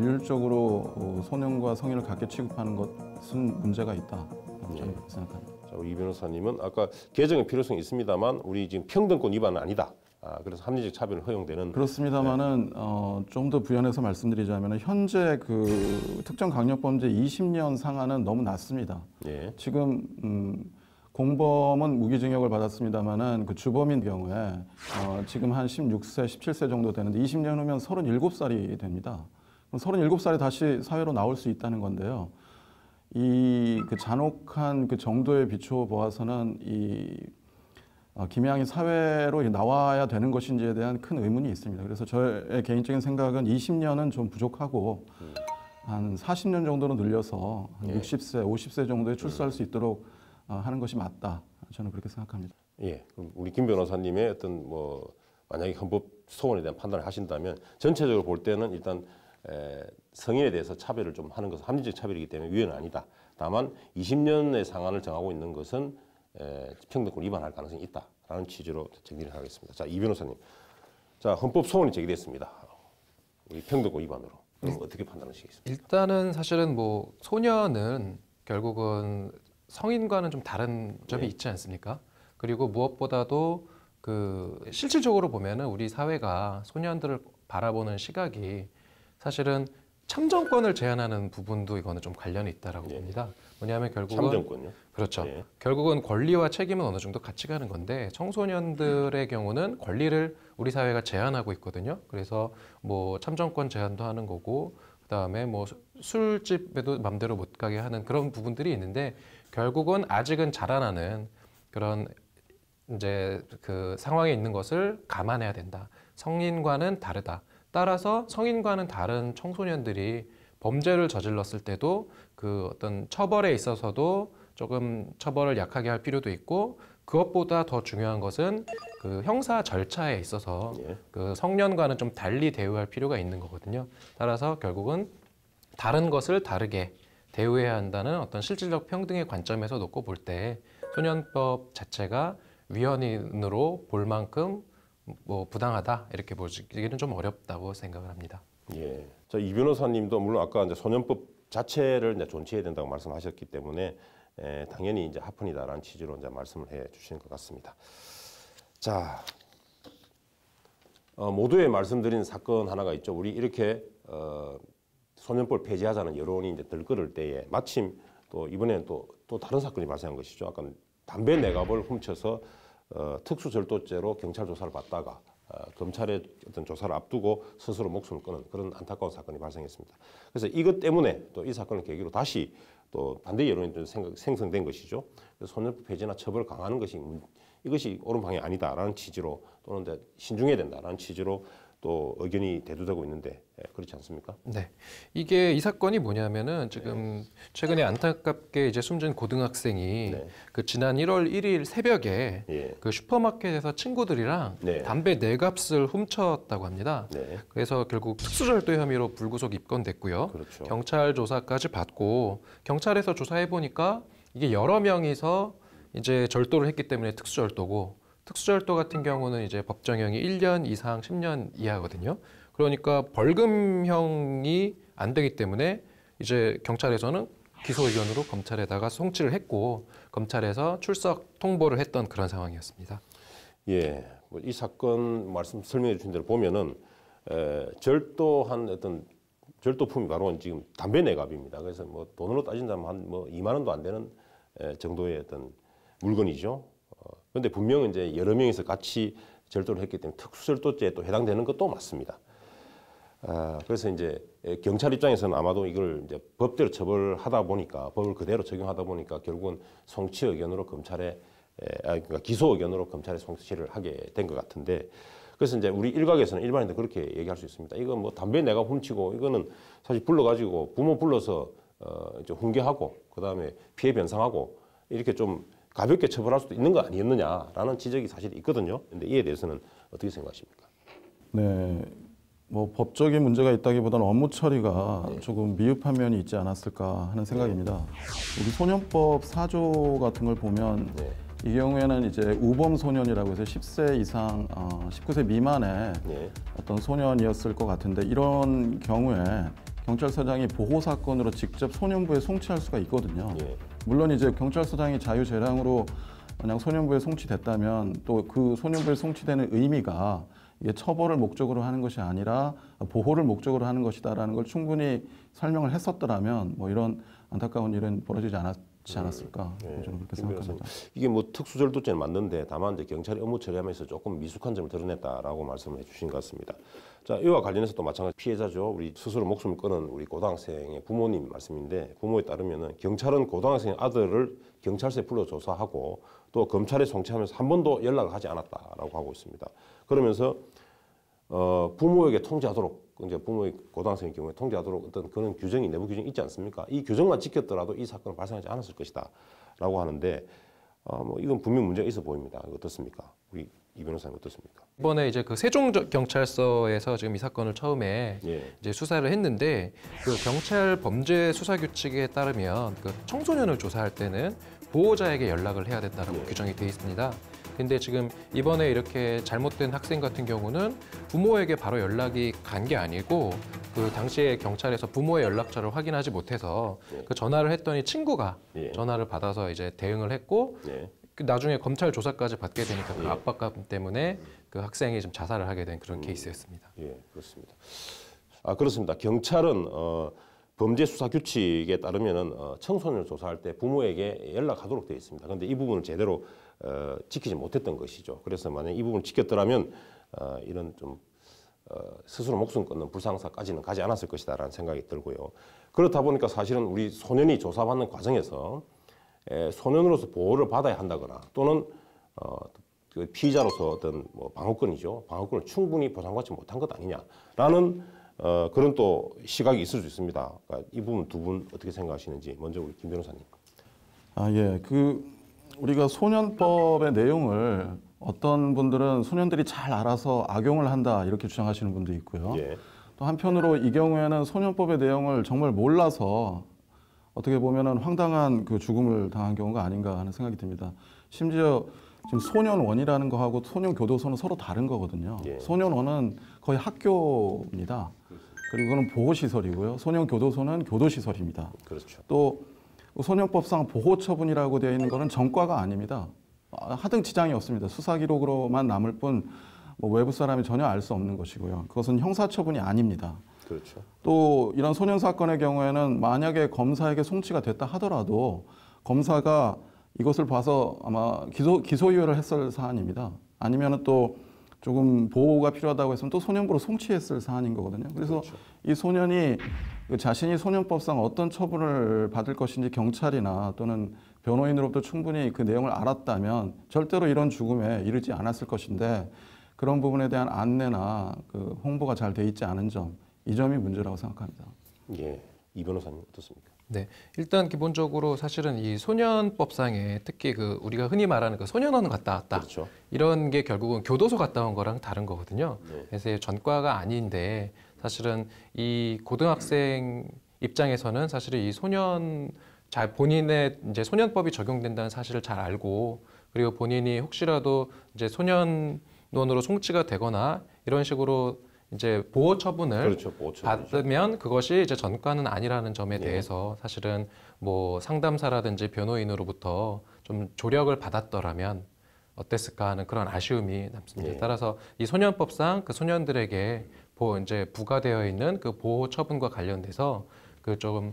일률적으로 소년과 성인을 같게 취급하는 것은 문제가 있다. 저는 그렇게 생각합니다. 자, 우리 이 변호사님은 아까 개정의 필요성이 있습니다만 우리 지금 평등권 위반은 아니다. 아, 그래서 합리적 차별은 허용되는. 그렇습니다만은 네. 어, 좀 더 부연해서 말씀드리자면 현재 그 특정 강력범죄 이십 년 상한은 너무 낮습니다. 예. 지금 음, 공범은 무기징역을 받았습니다만은 그 주범인 경우에 어, 지금 한 십육 세, 십칠 세 정도 되는데 이십 년 후면 서른일곱 살이 됩니다. 그럼 서른일곱 살에 다시 사회로 나올 수 있다는 건데요. 이 그 잔혹한 그 정도에 비추어 보아서는 이 어, 김양이 사회로 나와야 되는 것인지에 대한 큰 의문이 있습니다. 그래서 저의 개인적인 생각은 이십 년은 좀 부족하고 음. 한 사십 년 정도로 늘려서 한 예. 육십 세, 오십 세 정도에 출소할 음. 수 있도록 어, 하는 것이 맞다. 저는 그렇게 생각합니다. 예, 그럼 우리 김 변호사님의 어떤 뭐 만약에 헌법 소원에 대한 판단을 하신다면 전체적으로 볼 때는 일단 에, 성인에 대해서 차별을 좀 하는 것은 합리적 차별이기 때문에 위헌은 아니다. 다만 이십 년의 상한을 정하고 있는 것은 에, 평등권 위반할 가능성이 있다라는 취지로 정리를 하겠습니다. 자, 이 변호사님, 자 헌법 소원이 제기됐습니다. 우리 평등권 위반으로 그럼 음. 어떻게 판단하시겠습니까? 일단은 사실은 뭐 소년은 결국은 성인과는 좀 다른 점이 네. 있지 않습니까? 그리고 무엇보다도 그 실질적으로 보면은 우리 사회가 소년들을 바라보는 시각이 사실은 참정권을 제한하는 부분도 이거는 좀 관련이 있다라고 예. 봅니다. 뭐냐면 결국은 참정권요. 그렇죠. 예. 결국은 권리와 책임은 어느 정도 같이 가는 건데 청소년들의 경우는 권리를 우리 사회가 제한하고 있거든요. 그래서 뭐 참정권 제한도 하는 거고 그다음에 뭐 술집에도 맘대로 못 가게 하는 그런 부분들이 있는데 결국은 아직은 자라나는 그런 이제 그 상황에 있는 것을 감안해야 된다. 성인과는 다르다. 따라서 성인과는 다른 청소년들이 범죄를 저질렀을 때도 그 어떤 처벌에 있어서도 조금 처벌을 약하게 할 필요도 있고 그것보다 더 중요한 것은 그 형사 절차에 있어서 예. 그 성년과는 좀 달리 대우할 필요가 있는 거거든요. 따라서 결국은 다른 것을 다르게 대우해야 한다는 어떤 실질적 평등의 관점에서 놓고 볼 때 소년법 자체가 위헌으로 볼 만큼 뭐 부당하다 이렇게 보기는 좀 어렵다고 생각을 합니다. 예. 자, 이 변호사님도 물론 아까 이제 소년법 자체를 이제 존치해야 된다고 말씀하셨기 때문에 에, 당연히 이제 합헌이다라는 취지로 이제 말씀을 해 주시는 것 같습니다. 자, 어, 모두에 말씀드린 사건 하나가 있죠. 우리 이렇게 어, 소년법 폐지하자는 여론이 이제 들끓을 때에 마침 또 이번에는 또, 또 다른 사건이 발생한 것이죠. 아까 담배 네갑을 훔쳐서 어, 특수절도죄로 경찰 조사를 받다가 어, 검찰의 어떤 조사를 앞두고 스스로 목숨을 끊은 그런 안타까운 사건이 발생했습니다. 그래서 이것 때문에 또 이 사건을 계기로 다시 또 반대 여론이 좀 생각, 생성된 것이죠. 그래서 소년법 폐지나 처벌을 강화하는 것이 이것이 옳은 방향이 아니다라는 취지로 또는 이제 신중해야 된다라는 취지로 또 의견이 대두되고 있는데 그렇지 않습니까? 네, 이게 이 사건이 뭐냐면은 지금 최근에 안타깝게 이제 숨진 고등학생이 네. 그 지난 일월 일일 새벽에 예. 그 슈퍼마켓에서 친구들이랑 네. 담배 네 갑을 훔쳤다고 합니다. 네. 그래서 결국 특수절도 혐의로 불구속 입건됐고요. 그렇죠. 경찰 조사까지 받고 경찰에서 조사해 보니까 이게 여러 명이서 이제 절도를 했기 때문에 특수절도고. 특수절도 같은 경우는 이제 법정형이 일 년 이상 십 년 이하거든요. 그러니까 벌금형이 안 되기 때문에 이제 경찰에서는 기소 의견으로 검찰에다가 송치를 했고 검찰에서 출석 통보를 했던 그런 상황이었습니다. 예, 뭐 이 사건 말씀 설명해 주신 대로 보면은 에, 절도한 어떤 절도품이 바로 지금 담배 네갑입니다. 그래서 뭐 돈으로 따진다면 한 뭐 이만 원도 안 되는 에, 정도의 어떤 물건이죠. 그런데 분명히 이제 여러 명이서 같이 절도를 했기 때문에 특수절도죄에 또 해당되는 것도 맞습니다. 아, 그래서 이제 경찰 입장에서는 아마도 이걸 이제 법대로 처벌하다 보니까 법을 그대로 적용하다 보니까 결국은 송치 의견으로 검찰에 아, 그러니까 기소 의견으로 검찰에 송치를 하게 된 것 같은데 그래서 이제 우리 일각에서는 일반인들 그렇게 얘기할 수 있습니다. 이건 뭐 담배 내가 훔치고 이거는 사실 불러가지고 부모 불러서 어, 이제 훈계하고 그 다음에 피해 변상하고 이렇게 좀 가볍게 처벌할 수도 있는 거 아니었느냐라는 지적이 사실 있거든요. 근데 이에 대해서는 어떻게 생각하십니까? 네, 뭐 법적인 문제가 있다기보다는 업무 처리가 네. 조금 미흡한 면이 있지 않았을까 하는 생각입니다. 우리 소년법 사 조 같은 걸 보면 네. 이 경우에는 이제 우범 소년이라고 해서 십 세 이상, 어, 십구 세 미만의 네. 어떤 소년이었을 것 같은데 이런 경우에 경찰서장이 보호 사건으로 직접 소년부에 송치할 수가 있거든요. 예. 물론 이제 경찰서장이 자유재량으로 만약 소년부에 송치됐다면 또 그 소년부에 송치되는 의미가 이게 처벌을 목적으로 하는 것이 아니라 보호를 목적으로 하는 것이다라는 걸 충분히 설명을 했었더라면 뭐 이런 안타까운 일은 벌어지지 않았지 않았을까 네. 저는 그렇게 생각합니다. 이게 뭐 특수절도죄는 맞는데 다만 이제 경찰이 업무 처리하면서 조금 미숙한 점을 드러냈다라고 말씀을 해주신 것 같습니다. 자, 이와 관련해서 또 마찬가지 피해자죠. 우리 스스로 목숨을 끊은 우리 고등학생의 부모님 말씀인데 부모에 따르면은 경찰은 고등학생의 아들을 경찰서에 불러 조사하고 또 검찰에 송치하면서 한 번도 연락을 하지 않았다라고 하고 있습니다. 그러면서 어, 부모에게 통지하도록 이제 부모의 고등학생의 경우에 통지하도록 어떤 그런 규정이 내부 규정이 있지 않습니까? 이 규정만 지켰더라도 이 사건은 발생하지 않았을 것이다라고 하는데 어, 뭐 이건 분명 문제가 있어 보입니다. 어떻습니까? 우리 이 변호사님 어떻습니까? 이번에 이제 그 세종 경찰서에서 지금 이 사건을 처음에 예. 이제 수사를 했는데 그 경찰 범죄 수사 규칙에 따르면 그 청소년을 조사할 때는 보호자에게 연락을 해야 된다라고 예. 규정이 되어 있습니다. 근데 지금 이번에 이렇게 잘못된 학생 같은 경우는 부모에게 바로 연락이 간 게 아니고 그 당시에 경찰에서 부모의 연락처를 확인하지 못해서 예. 그 전화를 했더니 친구가 예. 전화를 받아서 이제 대응을 했고 예. 그 나중에 검찰 조사까지 받게 되니까 그 예. 압박감 때문에 그 학생이 좀 자살을 하게 된 그런 케이스였습니다. 예, 그렇습니다. 아, 그렇습니다. 경찰은 어, 범죄 수사 규칙에 따르면은 어, 청소년을 조사할 때 부모에게 연락하도록 되어 있습니다. 그런데 이 부분을 제대로 어, 지키지 못했던 것이죠. 그래서 만약 이 부분을 지켰더라면 어, 이런 좀 어, 스스로 목숨 끊는 불상사까지는 가지 않았을 것이다라는 생각이 들고요. 그렇다 보니까 사실은 우리 소년이 조사받는 과정에서 에, 소년으로서 보호를 받아야 한다거나 또는 어, 그 피의자로서 어떤 뭐 방어권이죠. 방어권을 충분히 보장받지 못한 것 아니냐라는 어, 그런 또 시각이 있을 수 있습니다. 그러니까 이 부분 두 분 어떻게 생각하시는지 먼저 우리 김 변호사님. 아, 예. 그 우리가 소년법의 내용을 어떤 분들은 소년들이 잘 알아서 악용을 한다 이렇게 주장하시는 분도 있고요. 예. 또 한편으로 이 경우에는 소년법의 내용을 정말 몰라서 어떻게 보면은 황당한 그 죽음을 당한 경우가 아닌가 하는 생각이 듭니다. 심지어 지금 소년원이라는 거하고 소년교도소는 서로 다른 거거든요. 예. 소년원은 거의 학교입니다. 그리고 그건 보호시설이고요. 소년교도소는 교도시설입니다. 그렇죠. 또 소년법상 보호처분이라고 되어 있는 것은 전과가 아닙니다. 하등 지장이 없습니다. 수사 기록으로만 남을 뿐 뭐 외부 사람이 전혀 알 수 없는 것이고요. 그것은 형사처분이 아닙니다. 그렇죠. 또 이런 소년 사건의 경우에는 만약에 검사에게 송치가 됐다 하더라도 검사가 이것을 봐서 아마 기소, 기소유예를 했을 사안입니다. 아니면 또 조금 보호가 필요하다고 했으면 또 소년부로 송치했을 사안인 거거든요. 그래서 그렇죠. 이 소년이 자신이 소년법상 어떤 처분을 받을 것인지 경찰이나 또는 변호인으로부터 충분히 그 내용을 알았다면 절대로 이런 죽음에 이르지 않았을 것인데 그런 부분에 대한 안내나 그 홍보가 잘 돼 있지 않은 점, 이 점이 문제라고 생각합니다. 예, 이 변호사님 어떻습니까? 네, 일단 기본적으로 사실은 이 소년법상에 특히 그 우리가 흔히 말하는 그 소년원 갔다 왔다 그렇죠. 이런 게 결국은 교도소 갔다 온 거랑 다른 거거든요. 네. 그래서 전과가 아닌데 사실은 이 고등학생 입장에서는 사실은 이 소년 잘 본인의 이제 소년법이 적용된다는 사실을 잘 알고 그리고 본인이 혹시라도 이제 소년원으로 송치가 되거나 이런 식으로 이제 보호 처분을 그렇죠. 보호 처분이죠. 받으면 그것이 이제 전과는 아니라는 점에 네. 대해서 사실은 뭐 상담사라든지 변호인으로부터 좀 조력을 받았더라면 어땠을까 하는 그런 아쉬움이 남습니다. 네. 따라서 이 소년법상 그 소년들에게 보 이제 부과되어 있는 그 보호 처분과 관련돼서 그 조금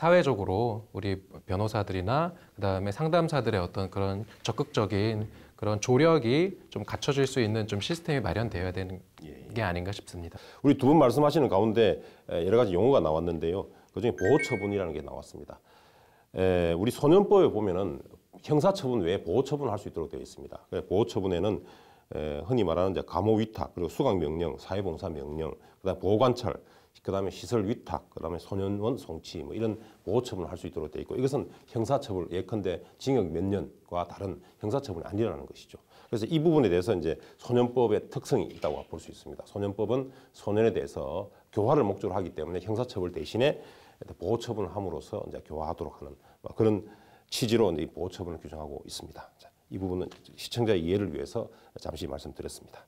사회적으로 우리 변호사들이나 그다음에 상담사들의 어떤 그런 적극적인 그런 조력이 좀 갖춰질 수 있는 좀 시스템이 마련되어야 되는 게 아닌가 싶습니다. 우리 두 분 말씀하시는 가운데 여러 가지 용어가 나왔는데요. 그중에 보호처분이라는 게 나왔습니다. 에, 우리 소년법에 보면은 형사처분 외에 보호처분을 할 수 있도록 되어 있습니다. 보호처분에는 에, 흔히 말하는 이제 감호 위탁, 그리고 수강 명령, 사회봉사 명령, 그다음 보호관찰, 그다음에 시설 위탁, 그다음에 소년원 송치 뭐 이런 보호처분을 할 수 있도록 되어 있고 이것은 형사처분 예컨대 징역 몇 년과 다른 형사처분이 아니라는 것이죠. 그래서 이 부분에 대해서 이제 소년법의 특성이 있다고 볼 수 있습니다. 소년법은 소년에 대해서 교화를 목적으로 하기 때문에 형사처벌 대신에 보호처분을 함으로써 이제 교화하도록 하는 그런 취지로 이 보호처분을 규정하고 있습니다. 자, 이 부분은 시청자의 이해를 위해서 잠시 말씀드렸습니다.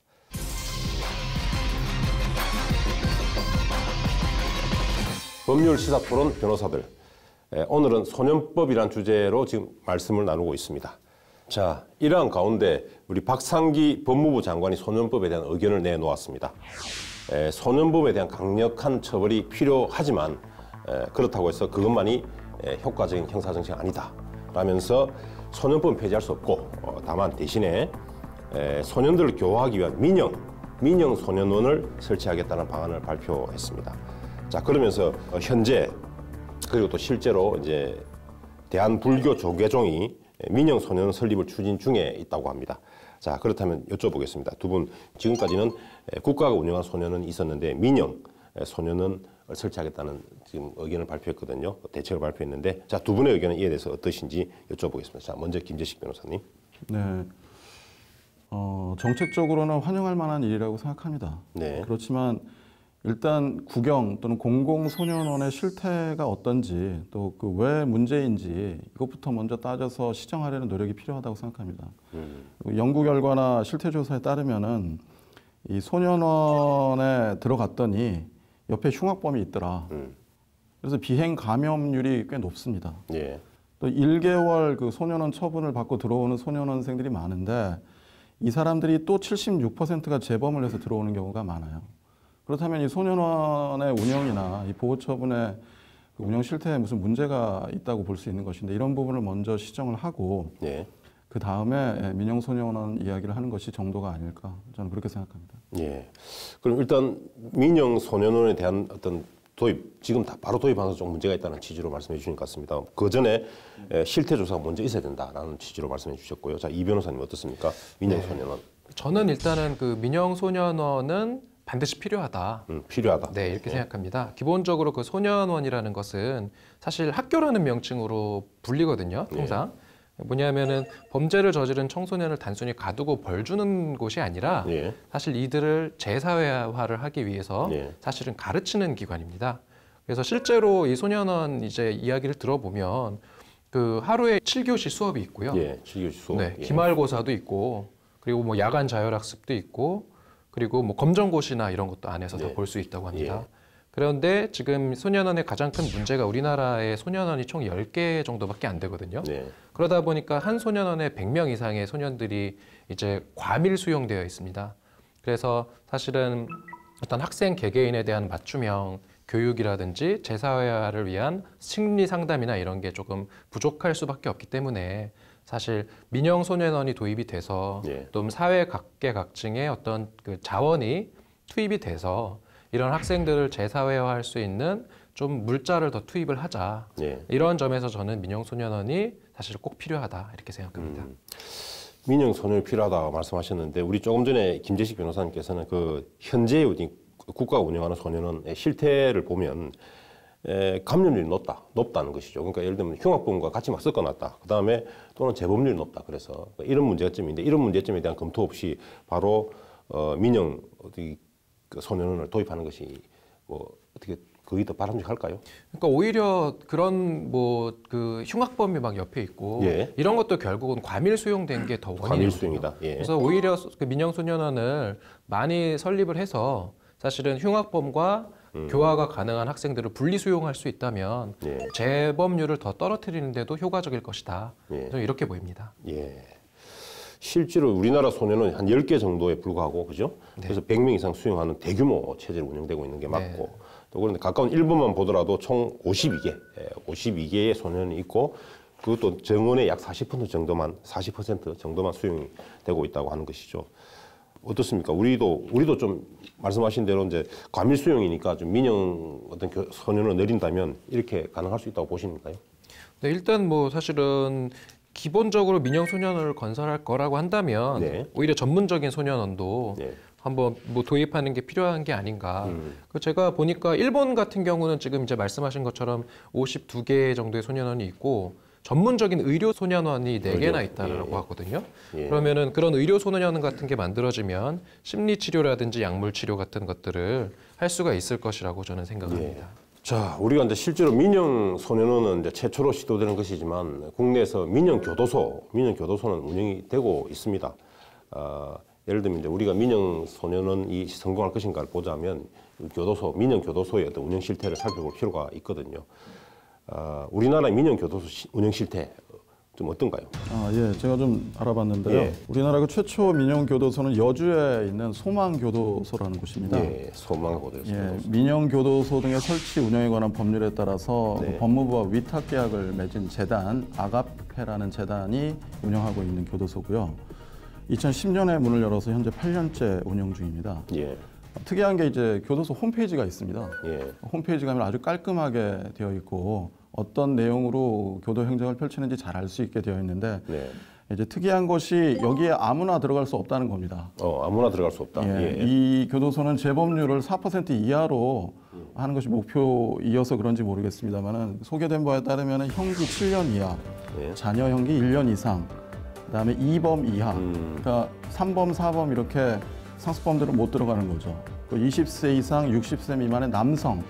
법률 시사토론 변호사들. 오늘은 소년법이란 주제로 지금 말씀을 나누고 있습니다. 자, 이러한 가운데 우리 박상기 법무부 장관이 소년법에 대한 의견을 내놓았습니다. 에, 소년법에 대한 강력한 처벌이 필요하지만 에, 그렇다고 해서 그것만이 에, 효과적인 형사정책이 아니다 라면서 소년법은 폐지할 수 없고 어, 다만 대신에 에, 소년들을 교화하기 위한 민영, 민영 소년원을 설치하겠다는 방안을 발표했습니다. 자, 그러면서 어, 현재 그리고 또 실제로 이제 대한불교 조계종이 민영 소년원 설립을 추진 중에 있다고 합니다. 자, 그렇다면 여쭤보겠습니다. 두 분 지금까지는 국가가 운영한 소년원이 있었는데 민영 소년원을 설치하겠다는 지금 의견을 발표했거든요. 대책을 발표했는데 자, 두 분의 의견은 이에 대해서 어떠신지 여쭤보겠습니다. 자, 먼저 김재식 변호사님. 네, 어, 정책적으로는 환영할 만한 일이라고 생각합니다. 네. 그렇지만 일단 구경 또는 공공소년원의 실태가 어떤지 또 그 왜 문제인지 이것부터 먼저 따져서 시정하려는 노력이 필요하다고 생각합니다. 음. 연구 결과나 실태 조사에 따르면은 이 소년원에 들어갔더니 옆에 흉악범이 있더라. 음. 그래서 비행 감염률이 꽤 높습니다. 예. 또 일 개월 그 소년원 처분을 받고 들어오는 소년원생들이 많은데 이 사람들이 또 칠십육 퍼센트가 재범을 해서 들어오는 경우가 많아요. 그렇다면 이 소년원의 운영이나 이 보호처분의 운영 실태에 무슨 문제가 있다고 볼 수 있는 것인데 이런 부분을 먼저 시정을 하고 예. 그 다음에 민영소년원 이야기를 하는 것이 정도가 아닐까 저는 그렇게 생각합니다. 예. 그럼 일단 민영소년원에 대한 어떤 도입, 지금 다 바로 도입하면서 좀 문제가 있다는 취지로 말씀해 주신 것 같습니다. 그 전에 실태 조사가 먼저 있어야 된다라는 취지로 말씀해 주셨고요. 자, 이 변호사님 어떻습니까? 민영소년원. 네. 저는 일단은 그 민영소년원은 반드시 필요하다. 음, 필요하다. 네, 이렇게 예. 생각합니다. 기본적으로 그 소년원이라는 것은 사실 학교라는 명칭으로 불리거든요. 통상. 예. 뭐냐면은 범죄를 저지른 청소년을 단순히 가두고 벌 주는 곳이 아니라 예. 사실 이들을 재사회화를 하기 위해서 예. 사실은 가르치는 기관입니다. 그래서 실제로 이 소년원 이제 이야기를 들어보면 그 하루에 칠 교시 수업이 있고요. 예, 칠 교시 수업. 네, 예. 기말고사도 있고 그리고 뭐 야간 자율학습도 있고 그리고 뭐 검정고시나 이런 것도 안에서 다 예. 볼 수 있다고 합니다. 예. 그런데 지금 소년원의 가장 큰 문제가 우리나라의 소년원이 총 열 개 정도밖에 안 되거든요. 네. 그러다 보니까 한 소년원에 백 명 이상의 소년들이 이제 과밀 수용되어 있습니다. 그래서 사실은 어떤 학생 개개인에 대한 맞춤형 교육이라든지 재사회화를 위한 심리 상담이나 이런 게 조금 부족할 수밖에 없기 때문에 사실 민영 소년원이 도입이 돼서 예. 또 사회 각계각층의 어떤 그 자원이 투입이 돼서 이런 학생들을 재사회화할 수 있는 좀 물자를 더 투입을 하자. 예. 이런 점에서 저는 민영 소년원이 사실 꼭 필요하다 이렇게 생각합니다. 음. 민영 소년이 필요하다고 말씀하셨는데 우리 조금 전에 김재식 변호사님께서는 그 현재 국가가 운영하는 소년원의 실태를 보면 에, 감염률이 높다, 높다는 것이죠. 그러니까 예를 들면 흉악범과 같이 막 섞어놨다. 그 다음에 또는 재범률이 높다. 그래서 이런 문제점인데 이런 문제점에 대한 검토 없이 바로 어, 민영 어디 그 소년원을 도입하는 것이 뭐 어떻게 거의 더 바람직할까요? 그러니까 오히려 그런 뭐 그 흉악범이 막 옆에 있고 예. 이런 것도 결국은 과밀 수용된 게 더 원인이거든요. 과밀 수용이다. 예. 그래서 오히려 그 민영 소년원을 많이 설립을 해서 사실은 흉악범과 음. 교화가 가능한 학생들을 분리 수용할 수 있다면 예. 재범률을 더 떨어뜨리는데도 효과적일 것이다. 예. 저는 이렇게 보입니다. 예. 실제로 우리나라 소년은 한 열 개 정도에 불과하고, 그죠? 네. 그래서 백 명 이상 수용하는 대규모 체제로 운영되고 있는 게 맞고, 네. 또 그런데 가까운 일본만 보더라도 총 오십이 개, 오십이 개의 소년이 있고, 그것도 정원의 약 사십 퍼센트 정도만, 사십 퍼센트 정도만 수용되고 있다고 하는 것이죠. 어떻습니까? 우리도, 우리도 좀 말씀하신 대로 이제 과밀 수용이니까 좀 민영 어떤 소년을 내린다면 이렇게 가능할 수 있다고 보십니까요? 네, 일단 뭐 사실은 기본적으로 민영 소년원을 건설할 거라고 한다면 네. 오히려 전문적인 소년원도 네. 한번 뭐 도입하는 게 필요한 게 아닌가. 음. 그 제가 보니까 일본 같은 경우는 지금 이제 말씀하신 것처럼 오십이 개 정도의 소년원이 있고 전문적인 의료 소년원이 네 개나 있다라고 예. 하거든요. 예. 그러면은 그런 의료 소년원 같은 게 만들어지면 심리 치료라든지 약물 치료 같은 것들을 할 수가 있을 것이라고 저는 생각합니다. 예. 자, 우리가 이제 실제로 민영 소년원은 이제 최초로 시도되는 것이지만 국내에서 민영 교도소, 민영 교도소는 운영이 되고 있습니다. 어, 예를 들면 이제 우리가 민영 소년원이 성공할 것인가를 보자면 교도소, 민영 교도소의 어떤 운영 실태를 살펴볼 필요가 있거든요. 어, 우리나라 민영 교도소 시, 운영 실태 좀 어떤가요? 아, 예, 제가 좀 알아봤는데요. 예. 우리나라 그 최초 민영 교도소는 여주에 있는 소망 교도소라는 곳입니다. 예, 소망교도소. 예, 민영 교도소 등의 설치 운영에 관한 법률에 따라서 네. 그 법무부와 위탁 계약을 맺은 재단 아가페라는 재단이 운영하고 있는 교도소고요. 이천십 년에 문을 열어서 현재 팔 년째 운영 중입니다. 예, 특이한 게 이제 교도소 홈페이지가 있습니다. 예, 홈페이지 가면 아주 깔끔하게 되어 있고 어떤 내용으로 교도 행정을 펼치는지 잘 알 수 있게 되어 있는데 네. 이제 특이한 것이 여기에 아무나 들어갈 수 없다는 겁니다. 어, 아무나 들어갈 수 없다. 예, 예. 이 교도소는 재범률을 사 퍼센트 이하로 하는 것이 목표이어서 그런지 모르겠습니다만은 소개된 바에 따르면 형기 칠 년 이하, 예. 자녀 형기 일 년 이상, 그다음에 이 범 이하, 음. 그러니까 삼 범, 사 범 이렇게 상습범들은 못 들어가는 거죠. 또 이십 세 이상, 육십 세 미만의 남성,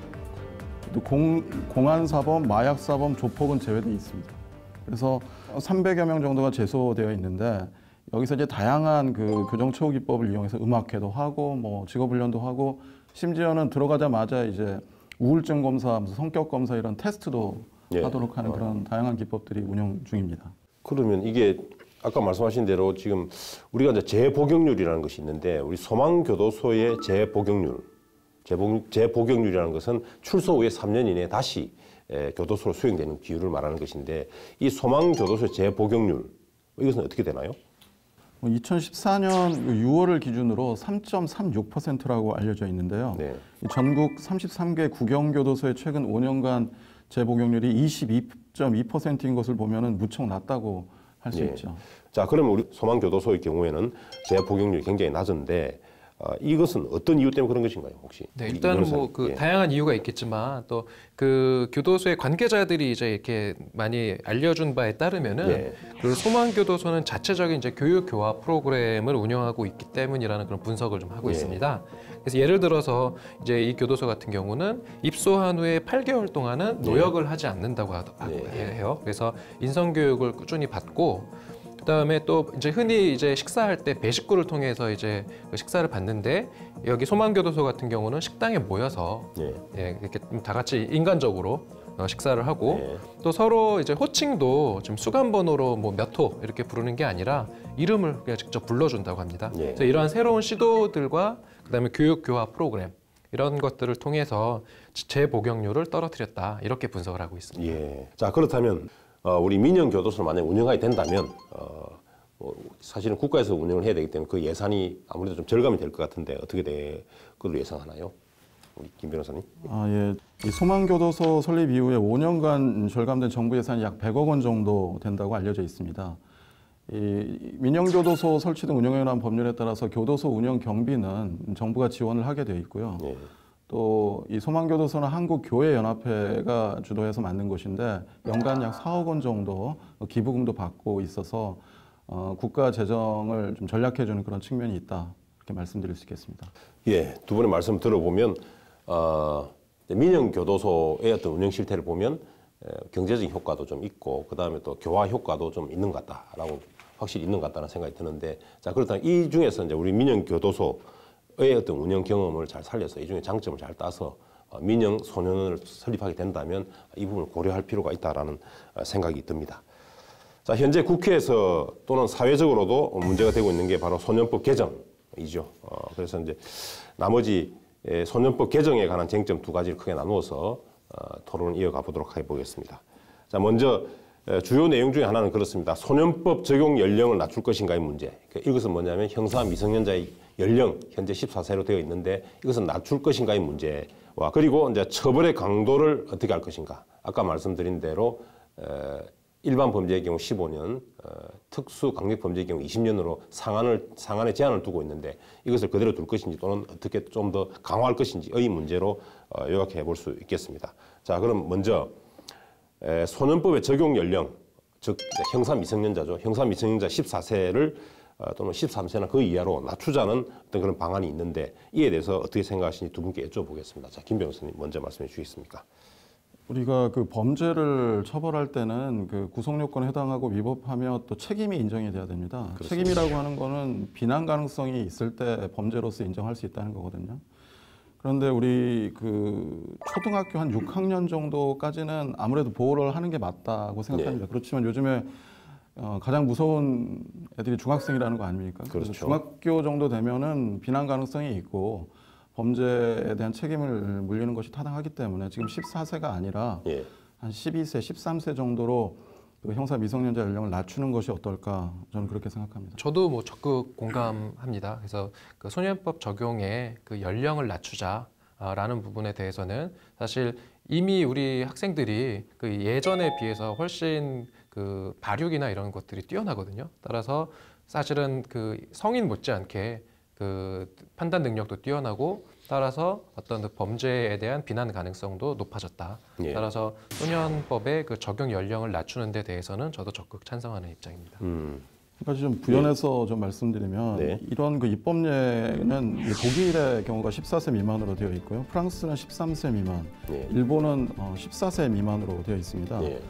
또 공, 공안사범, 마약사범, 조폭은 제외되어 있습니다. 그래서 삼백여 명 정도가 제소되어 있는데 여기서 이제 다양한 그 교정처우 기법을 이용해서 음악회도 하고 뭐 직업훈련도 하고 심지어는 들어가자마자 이제 우울증 검사, 무슨 성격 검사 이런 테스트도 예. 하도록 하는 그런 다양한 기법들이 운영 중입니다. 그러면 이게 아까 말씀하신 대로 지금 우리가 이제 재복용률이라는 것이 있는데 우리 소망교도소의 재복용률, 재복, 재복역률이라는 것은 출소 후에 삼 년 이내에 다시 에, 교도소로 수용되는 비율을 말하는 것인데 이 소망교도소 재복역률 이것은 어떻게 되나요? 이천십사 년 유월을 기준으로 삼 점 삼육 퍼센트라고 알려져 있는데요. 네. 전국 삼십삼 개 구경교도소의 최근 오 년간 재복역률이 이십이 점 이 퍼센트인 것을 보면은 무척 낮다고 할 수 네. 있죠. 자, 그러면 우리 소망교도소의 경우에는 재복역률이 굉장히 낮은데 어, 이것은 어떤 이유 때문에 그런 것인가요, 혹시? 네, 일단은 뭐 그 예. 다양한 이유가 있겠지만 또 그 교도소의 관계자들이 이제 이렇게 많이 알려준 바에 따르면은 예. 그 소망교도소는 자체적인 이제 교육 교화 프로그램을 운영하고 있기 때문이라는 그런 분석을 좀 하고 예. 있습니다. 그래서 예를 들어서 이제 이 교도소 같은 경우는 입소한 후에 팔 개월 동안은 노역을 하지 않는다고 하- 예. 해요. 그래서 인성 교육을 꾸준히 받고 그다음에 또 이제 흔히 이제 식사할 때 배식구를 통해서 이제 그 식사를 받는데 여기 소망교도소 같은 경우는 식당에 모여서 예. 예, 이렇게 다 같이 인간적으로 어, 식사를 하고 예. 또 서로 이제 호칭도 좀 수감 번호로 뭐 몇 호 이렇게 부르는 게 아니라 이름을 그냥 직접 불러준다고 합니다. 예. 그래서 이러한 새로운 시도들과 그다음에 교육 교화 프로그램 이런 것들을 통해서 재복역률을 떨어뜨렸다 이렇게 분석을 하고 있습니다. 예. 자, 그렇다면 어, 우리 민영 교도소를 만약 운영하게 된다면 어, 뭐 사실은 국가에서 운영을 해야 되기 때문에 그 예산이 아무래도 좀 절감이 될 것 같은데 어떻게 될 걸로 예상하나요? 우리 김 변호사님? 아, 예. 이 소망교도소 설립 이후에 오 년간 절감된 정부 예산이 약 백억 원 정도 된다고 알려져 있습니다. 이 민영교도소 설치 등 운영에 관한 법률에 따라서 교도소 운영 경비는 정부가 지원을 하게 되어 있고요. 예. 또 이 소망교도소는 한국교회연합회가 주도해서 만든 곳인데 연간 약 사억 원 정도 기부금도 받고 있어서 어, 국가 재정을 좀 전략해주는 그런 측면이 있다 이렇게 말씀드릴 수 있겠습니다. 예, 두 분의 말씀 들어보면 어, 민영 교도소의 어떤 운영 실태를 보면 에, 경제적인 효과도 좀 있고 그 다음에 또 교화 효과도 좀 있는 것 같다라고 확실히 있는 것 같다는 생각이 드는데 자 그렇다면 이 중에서 이제 우리 민영 교도소의 어떤 운영 경험을 잘 살려서 이 중에 장점을 잘 따서 어, 민영 소년원을 설립하게 된다면 이 부분을 고려할 필요가 있다라는 어, 생각이 듭니다. 자 현재 국회에서 또는 사회적으로도 문제가 되고 있는 게 바로 소년법 개정이죠. 어, 그래서 이제 나머지 예, 소년법 개정에 관한 쟁점 두 가지를 크게 나누어서 어, 토론을 이어가 보도록 해보겠습니다. 자, 먼저 에, 주요 내용 중에 하나는 그렇습니다. 소년법 적용 연령을 낮출 것인가의 문제. 그러니까 이것은 뭐냐면 형사 미성년자의 연령 현재 십사 세로 되어 있는데 이것은 낮출 것인가의 문제와 그리고 이제 처벌의 강도를 어떻게 할 것인가. 아까 말씀드린 대로 에, 일반 범죄의 경우 십오 년, 어, 특수 강력 범죄의 경우 이십 년으로 상한을 상한에 제한을 두고 있는데 이것을 그대로 둘 것인지 또는 어떻게 좀 더 강화할 것인지의 문제로 어, 요약해 볼 수 있겠습니다. 자, 그럼 먼저 에, 소년법의 적용 연령, 즉 형사 미성년자죠. 형사 미성년자 십사 세를 어, 또는 십삼 세나 그 이하로 낮추자는 어떤 그런 방안이 있는데 이에 대해서 어떻게 생각하시는지 두 분께 여쭤보겠습니다. 자, 김 변호사님 먼저 말씀해 주시겠습니까? 우리가 그 범죄를 처벌할 때는 그 구속 요건에 해당하고 위법하며 또 책임이 인정이 돼야 됩니다. 그렇습니다. 책임이라고 하는 거는 비난 가능성이 있을 때 범죄로서 인정할 수 있다는 거거든요. 그런데 우리 그 초등학교 한 육 학년 정도까지는 아무래도 보호를 하는 게 맞다고 생각합니다. 네. 그렇지만 요즘에 어, 가장 무서운 애들이 중학생이라는 거 아닙니까? 그렇죠. 그래서 중학교 정도 되면은 비난 가능성이 있고 범죄에 대한 책임을 물리는 것이 타당하기 때문에 지금 십사 세가 아니라 예. 한 십이 세, 십삼 세 정도로 그 형사 미성년자 연령을 낮추는 것이 어떨까 저는 그렇게 생각합니다. 저도 뭐 적극 공감합니다. 그래서 그 소년법 적용에 그 연령을 낮추자라는 부분에 대해서는 사실 이미 우리 학생들이 그 예전에 비해서 훨씬 그 발육이나 이런 것들이 뛰어나거든요. 따라서 사실은 그 성인 못지않게 그 판단 능력도 뛰어나고 따라서 어떤 그 범죄에 대한 비난 가능성도 높아졌다. 예. 따라서 소년법의 그 적용 연령을 낮추는 데 대해서는 저도 적극 찬성하는 입장입니다. 음. 한 가지 좀 부연해서 좀 말씀드리면 네. 이런 그 입법례는 독일의 경우가 십사 세 미만으로 되어 있고요. 프랑스는 십삼 세 미만, 예. 일본은 어, 십사 세 미만으로 되어 있습니다. 예.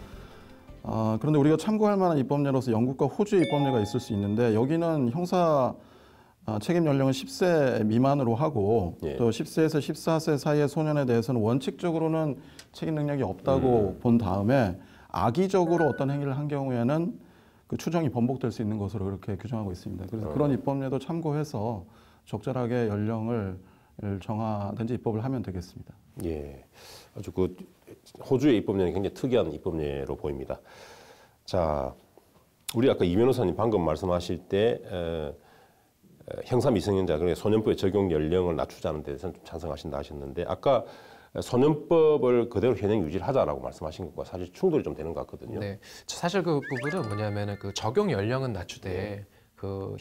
아, 그런데 우리가 참고할 만한 입법례로서 영국과 호주의 입법례가 있을 수 있는데 여기는 형사 아, 책임 연령은 십 세 미만으로 하고 예. 또 십 세에서 십사 세 사이의 소년에 대해서는 원칙적으로는 책임 능력이 없다고 본 다음에 악의적으로 어떤 행위를 한 경우에는 그 추정이 번복될 수 있는 것으로 그렇게 규정하고 있습니다. 그래서 어. 그런 입법례도 참고해서 적절하게 연령을 정하든지 입법을 하면 되겠습니다. 예, 아주 그 호주의 입법례는 굉장히 특이한 입법례로 보입니다. 자, 우리 아까 이 변호사님 방금 말씀하실 때 에, 형사 미성년자, 그러니까 소년법의 적용 연령을 낮추자는 데 대해서는 좀 찬성하신다 하셨는데, 아까 소년법을 그대로 현행 유지를 하자라고 말씀하신 것과 사실 충돌이 좀 되는 것 같거든요. 네, 사실 그 부분은 뭐냐면은 그 적용 연령은 낮추되 네. 그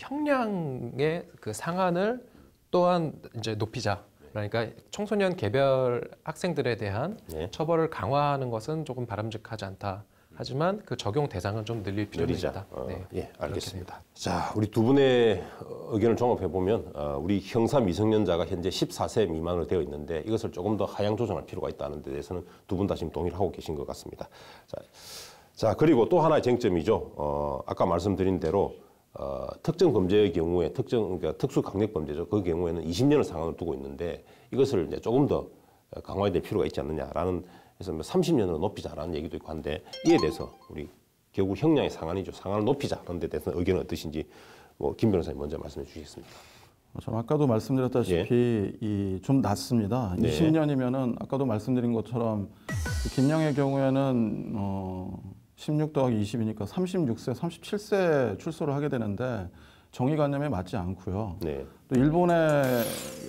형량의 그 상한을 또한 이제 높이자. 그러니까 청소년 개별 학생들에 대한 네. 처벌을 강화하는 것은 조금 바람직하지 않다. 하지만 그 적용 대상은 좀 늘릴 필요가 있다. 어, 네, 예, 알겠습니다. 자, 우리 두 분의 의견을 종합해 보면 어, 우리 형사 미성년자가 현재 십사 세 미만으로 되어 있는데 이것을 조금 더 하향 조정할 필요가 있다는 데 대해서는 두 분 다 지금 동의를 하고 계신 것 같습니다. 자, 자 그리고 또 하나의 쟁점이죠. 어, 아까 말씀드린 대로 어, 특정 범죄의 경우에 특정 그러니까 특수 강력 범죄죠. 그 경우에는 이십 년을 상한을 두고 있는데 이것을 이제 조금 더 강화해야 될 필요가 있지 않느냐라는. 그래서 뭐 삼십 년으로 높이자라는 얘기도 있고 한데 이에 대해서 우리 결국 형량의 상한이죠. 상한을 높이자라는 데 대해서 의견은 어떠신지 뭐 김 변호사님 먼저 말씀해 주시겠습니다. 저는 아까도 말씀드렸다시피 예. 이 좀 낮습니다. 네. 이십 년이면은 아까도 말씀드린 것처럼 김영의 경우에는 어 십육 더하기 이십이니까 삼십육 세, 삼십칠 세 출소를 하게 되는데 정의관념에 맞지 않고요. 네. 또 일본의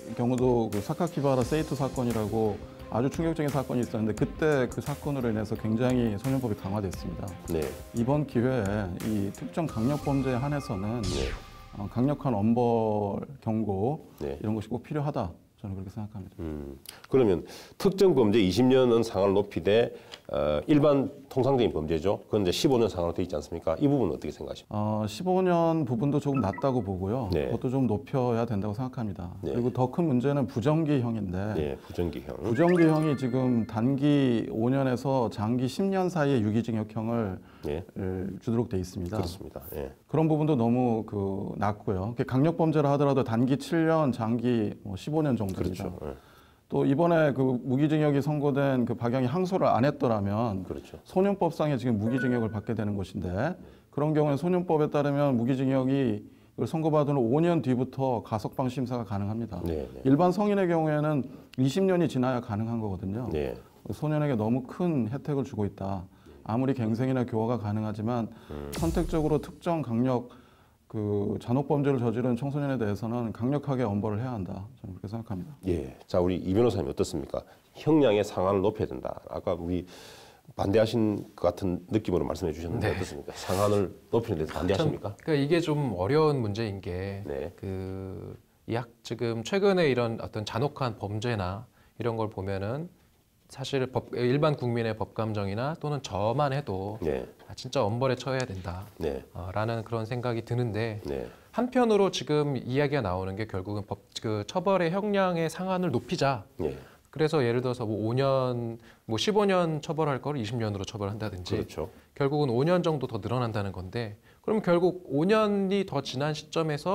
경우도 그 사카키바라 세이토 사건이라고 아주 충격적인 사건이 있었는데 그때 그 사건으로 인해서 굉장히 소년법이 강화됐습니다. 네. 이번 기회에 이 특정 강력범죄에 한해서는 네. 어, 강력한 엄벌, 경고 네. 이런 것이 꼭 필요하다. 저는 그렇게 생각합니다. 음, 그러면 특정 범죄 이십 년은 상한을 높이되 어, 일반 통상적인 범죄죠. 그건 이제 십오 년 상한으로 되어 있지 않습니까? 이 부분은 어떻게 생각하십니까? 어, 십오 년 부분도 조금 낮다고 보고요. 네. 그것도 좀 높여야 된다고 생각합니다. 네. 그리고 더 큰 문제는 부정기형인데 네, 부정기형. 부정기형이 지금 단기 오 년에서 장기 십 년 사이에 유기징역형을 네. 주도록 돼 있습니다. 그렇습니다. 네. 그런 부분도 너무 그 낮고요. 강력범죄라 하더라도 단기 칠 년, 장기 뭐 십오 년 정도입니다. 그렇죠. 네. 또 이번에 그 무기징역이 선고된 그 박영이 항소를 안 했더라면 그렇죠. 소년법상에 지금 무기징역을 받게 되는 것인데 그런 경우에 소년법에 따르면 무기징역이 선고받은 오 년 뒤부터 가석방 심사가 가능합니다. 네, 네. 일반 성인의 경우에는 이십 년이 지나야 가능한 거거든요. 네. 소년에게 너무 큰 혜택을 주고 있다. 아무리 갱생이나 교화가 가능하지만 음. 선택적으로 특정 강력 그 잔혹범죄를 저지른 청소년에 대해서는 강력하게 엄벌을 해야 한다. 저는 그렇게 생각합니다. 예, 자 우리 이 변호사님 어떻습니까? 형량의 상한을 높여야 된다. 아까 우리 반대하신 것 같은 느낌으로 말씀해 주셨는데 네. 어떻습니까? 상한을 높이는 데서 반대하십니까? 그러니까 이게 좀 어려운 문제인 게 그 약 네. 지금 최근에 이런 어떤 잔혹한 범죄나 이런 걸 보면은 사실 법, 일반 국민의 법감정이나 또는 저만 해도 네. 아, 진짜 엄벌에 처해야 된다 네. 어, 라는 그런 생각이 드는데 네. 한편으로 지금 이야기가 나오는 게 결국은 법, 그 처벌의 형량의 상한을 높이자 네. 그래서 예를 들어서 뭐 오 년, 뭐 십오 년 처벌할 걸 이십 년으로 처벌한다든지 그렇죠. 결국은 오 년 정도 더 늘어난다는 건데 그럼 결국 오 년이 더 지난 시점에서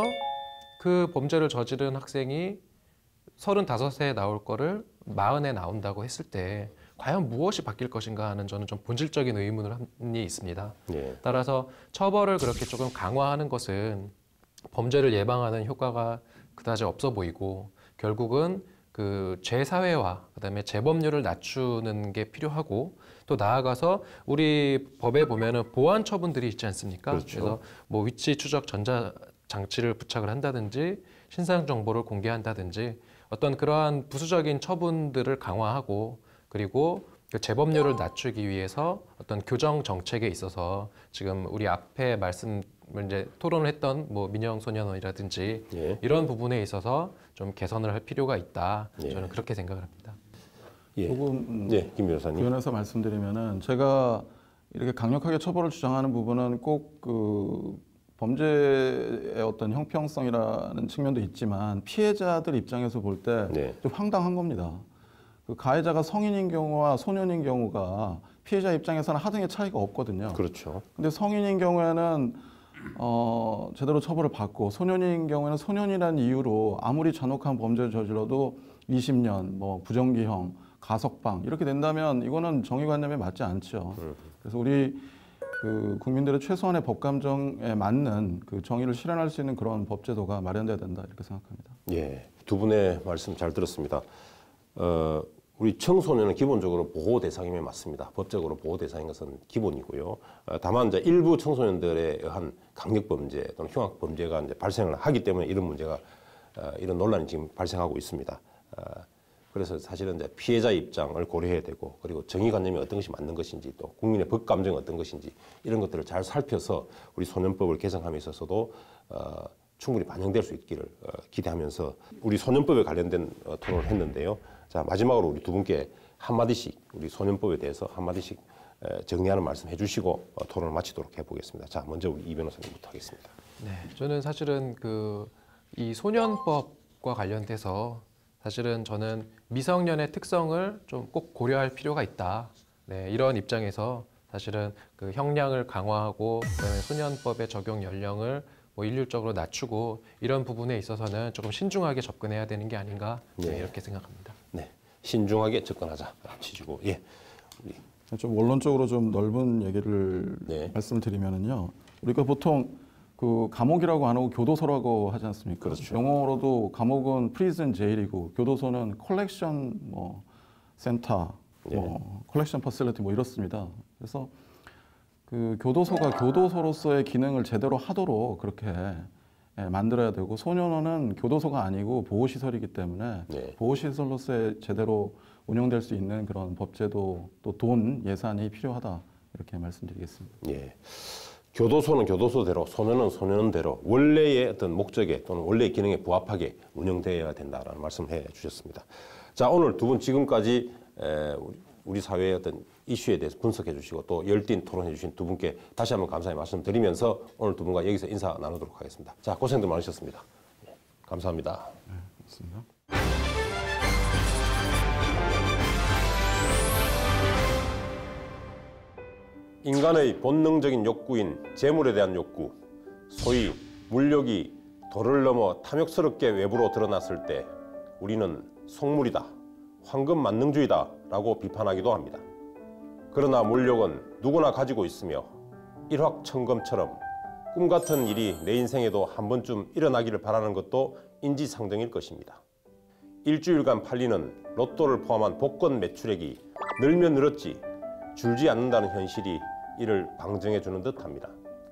그 범죄를 저지른 학생이 서른다섯 세에 나올 거를 마흔에 나온다고 했을 때 과연 무엇이 바뀔 것인가 하는 저는 좀 본질적인 의문이 있습니다. 예. 따라서 처벌을 그렇게 조금 강화하는 것은 범죄를 예방하는 효과가 그다지 없어 보이고 결국은 그 재사회화, 그다음에 재범률을 낮추는 게 필요하고 또 나아가서 우리 법에 보면은 보안 처분들이 있지 않습니까? 그렇죠. 그래서 뭐 위치 추적 전자 장치를 부착을 한다든지 신상 정보를 공개한다든지 어떤 그러한 부수적인 처분들을 강화하고 그리고 그 재범률을 낮추기 위해서 어떤 교정 정책에 있어서 지금 우리 앞에 말씀을 이제 토론을 했던 뭐 민형소년원이라든지 예. 이런 부분에 있어서 좀 개선을 할 필요가 있다. 예. 저는 그렇게 생각을 합니다. 예. 조금 예, 김 변호사님. 부연해서 말씀드리면은 제가 이렇게 강력하게 처벌을 주장하는 부분은 꼭 그 범죄의 어떤 형평성이라는 측면도 있지만 피해자들 입장에서 볼 때 좀 네. 황당한 겁니다. 그 가해자가 성인인 경우와 소년인 경우가 피해자 입장에서는 하등의 차이가 없거든요. 그렇죠. 근데 성인인 경우에는 어, 제대로 처벌을 받고 소년인 경우에는 소년이라는 이유로 아무리 잔혹한 범죄를 저질러도 이십 년, 뭐 부정기형, 가석방 이렇게 된다면 이거는 정의관념에 맞지 않죠. 음. 그래서 우리 그 국민들의 최소한의 법 감정에 맞는 그 정의를 실현할 수 있는 그런 법제도가 마련돼야 된다 이렇게 생각합니다. 예, 두 분의 말씀 잘 들었습니다. 어, 우리 청소년은 기본적으로 보호 대상임에 맞습니다. 법적으로 보호 대상인 것은 기본이고요. 어, 다만 이제 일부 청소년들에 의한 강력 범죄 또는 흉악 범죄가 이제 발생을 하기 때문에 이런 문제가 어, 이런 논란이 지금 발생하고 있습니다. 어, 그래서 사실은 이제 피해자 입장을 고려해야 되고 그리고 정의관념이 어떤 것이 맞는 것인지 또 국민의 법 감정이 어떤 것인지 이런 것들을 잘 살펴서 우리 소년법을 개정함에 있어서도 어, 충분히 반영될 수 있기를 어, 기대하면서 우리 소년법에 관련된 어, 토론을 했는데요. 자, 마지막으로 우리 두 분께 한마디씩 우리 소년법에 대해서 한마디씩 에, 정리하는 말씀 해주시고 어, 토론을 마치도록 해보겠습니다. 자, 먼저 우리 이 변호사님부터 하겠습니다. 네, 저는 사실은 그 이 소년법과 관련돼서 사실은 저는 미성년의 특성을 좀 꼭 고려할 필요가 있다. 네, 이런 입장에서 사실은 그 형량을 강화하고 그다음에 소년법의 적용 연령을 뭐 일률적으로 낮추고 이런 부분에 있어서는 조금 신중하게 접근해야 되는 게 아닌가 네, 네. 이렇게 생각합니다. 네, 신중하게 접근하자. 치시고 예, 우리 좀 원론적으로 좀 넓은 얘기를 네. 말씀드리면은요. 우리가 보통 그 감옥이라고 안 하고 교도소라고 하지 않습니까? 그렇죠. 영어로도 감옥은 프리즌 제일이고 교도소는 컬렉션 뭐 센터, 네. 뭐 컬렉션 퍼실리티 뭐 이렇습니다. 그래서 그 교도소가 교도소로서의 기능을 제대로 하도록 그렇게 예, 만들어야 되고 소년원은 교도소가 아니고 보호시설이기 때문에 네. 보호시설로서의 제대로 운영될 수 있는 그런 법제도 또 돈 예산이 필요하다 이렇게 말씀드리겠습니다. 예. 교도소는 교도소대로, 소년은 소년대로 원래의 어떤 목적에 또는 원래의 기능에 부합하게 운영되어야 된다라는 말씀을 해 주셨습니다. 자, 오늘 두 분 지금까지 에, 우리, 우리 사회의 어떤 이슈에 대해서 분석해 주시고 또 열띤 토론해 주신 두 분께 다시 한번 감사의 말씀드리면서 오늘 두 분과 여기서 인사 나누도록 하겠습니다. 자, 고생들 많으셨습니다. 예, 감사합니다. 네, 맞습니다. 인간의 본능적인 욕구인 재물에 대한 욕구, 소위 물욕이 도를 넘어 탐욕스럽게 외부로 드러났을 때 우리는 속물이다, 황금 만능주의다 라고 비판하기도 합니다. 그러나 물욕은 누구나 가지고 있으며 일확천금처럼 꿈같은 일이 내 인생에도 한 번쯤 일어나기를 바라는 것도 인지상정일 것입니다. 일주일간 팔리는 로또를 포함한 복권 매출액이 늘면 늘었지 줄지 않는다는 현실이 이를 방증해주는 듯합니다.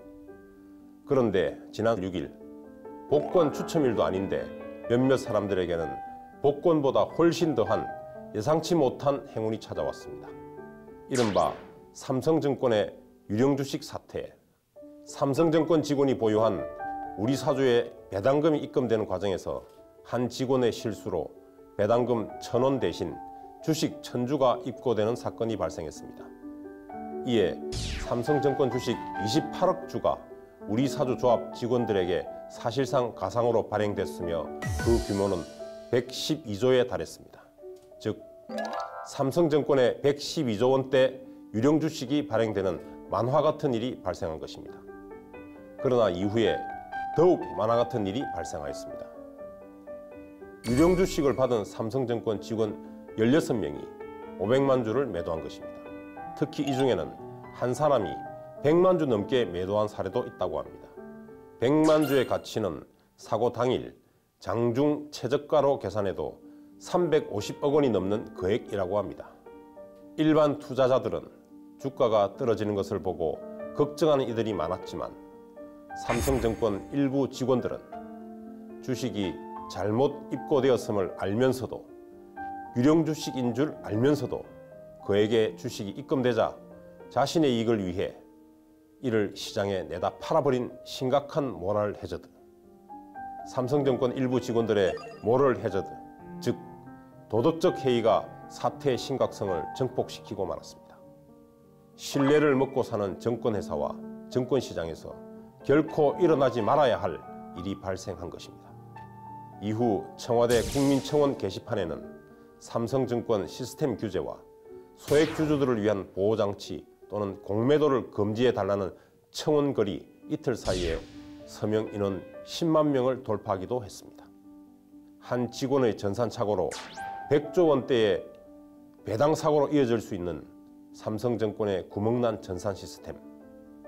그런데 지난 육 일 복권 추첨일도 아닌데 몇몇 사람들에게는 복권보다 훨씬 더한 예상치 못한 행운이 찾아왔습니다. 이른바 삼성증권의 유령주식 사태. 삼성증권 직원이 보유한 우리 사주에 배당금이 입금되는 과정에서 한 직원의 실수로 배당금 천 원 대신 주식 천주가 입고되는 사건이 발생했습니다. 이에 삼성증권 주식 이십팔억 주가 우리 사주 조합 직원들에게 사실상 가상으로 발행됐으며 그 규모는 백십이조에 달했습니다. 즉 삼성증권의 백십이조 원대 유령 주식이 발행되는 만화 같은 일이 발생한 것입니다. 그러나 이후에 더욱 만화 같은 일이 발생하였습니다. 유령 주식을 받은 삼성증권 직원 열여섯 명이 오백만 주를 매도한 것입니다. 특히 이 중에는 한 사람이 백만 주 넘게 매도한 사례도 있다고 합니다. 백만 주의 가치는 사고 당일 장중 최저가로 계산해도 삼백오십억 원이 넘는 거액이라고 합니다. 일반 투자자들은 주가가 떨어지는 것을 보고 걱정하는 이들이 많았지만 삼성증권 일부 직원들은 주식이 잘못 입고되었음을 알면서도 유령 주식인 줄 알면서도 그에게 주식이 입금되자 자신의 이익을 위해 이를 시장에 내다 팔아버린 심각한 모럴 해저드. 삼성증권 일부 직원들의 모럴 해저드, 즉 도덕적 해이가 사태의 심각성을 증폭시키고 말았습니다. 신뢰를 먹고 사는 증권회사와 증권시장에서 결코 일어나지 말아야 할 일이 발생한 것입니다. 이후 청와대 국민청원 게시판에는 삼성증권 시스템 규제와 소액주주들을 위한 보호장치 또는 공매도를 금지해달라는 청원글이 이틀 사이에 서명 인원 십만 명을 돌파하기도 했습니다. 한 직원의 전산착오로 백조 원대의 배당사고로 이어질 수 있는 삼성증권의 구멍난 전산 시스템.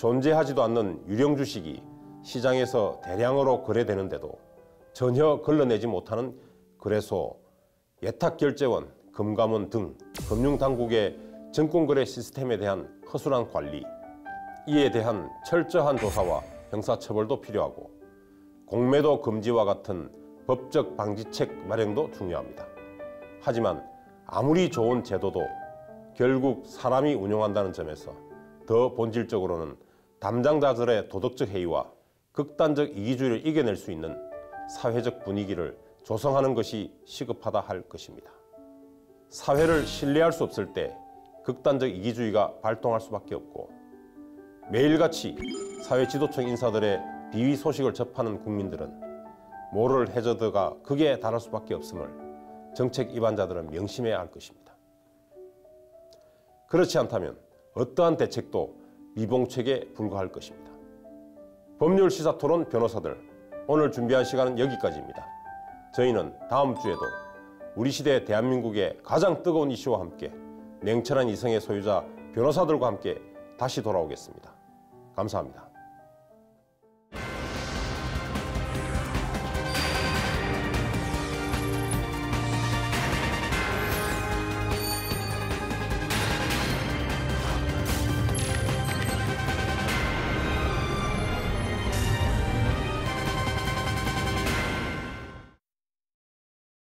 존재하지도 않는 유령 주식이 시장에서 대량으로 거래되는데도 전혀 걸러내지 못하는 거래소, 예탁결제원, 금감원 등 금융당국의 증권거래 시스템에 대한 허술한 관리, 이에 대한 철저한 조사와 형사처벌도 필요하고 공매도 금지와 같은 법적 방지책 마련도 중요합니다. 하지만 아무리 좋은 제도도 결국 사람이 운영한다는 점에서 더 본질적으로는 담당자들의 도덕적 해이와 극단적 이기주의를 이겨낼 수 있는 사회적 분위기를 조성하는 것이 시급하다 할 것입니다. 사회를 신뢰할 수 없을 때 극단적 이기주의가 발동할 수밖에 없고 매일같이 사회 지도층 인사들의 비위 소식을 접하는 국민들은 모럴 해저드가 극에 달할 수밖에 없음을 정책 입안자들은 명심해야 할 것입니다. 그렇지 않다면 어떠한 대책도 미봉책에 불과할 것입니다. 법률 시사토론 변호사들, 오늘 준비한 시간은 여기까지입니다. 저희는 다음 주에도 우리 시대 대한민국의 가장 뜨거운 이슈와 함께 냉철한 이성의 소유자 변호사들과 함께 다시 돌아오겠습니다. 감사합니다.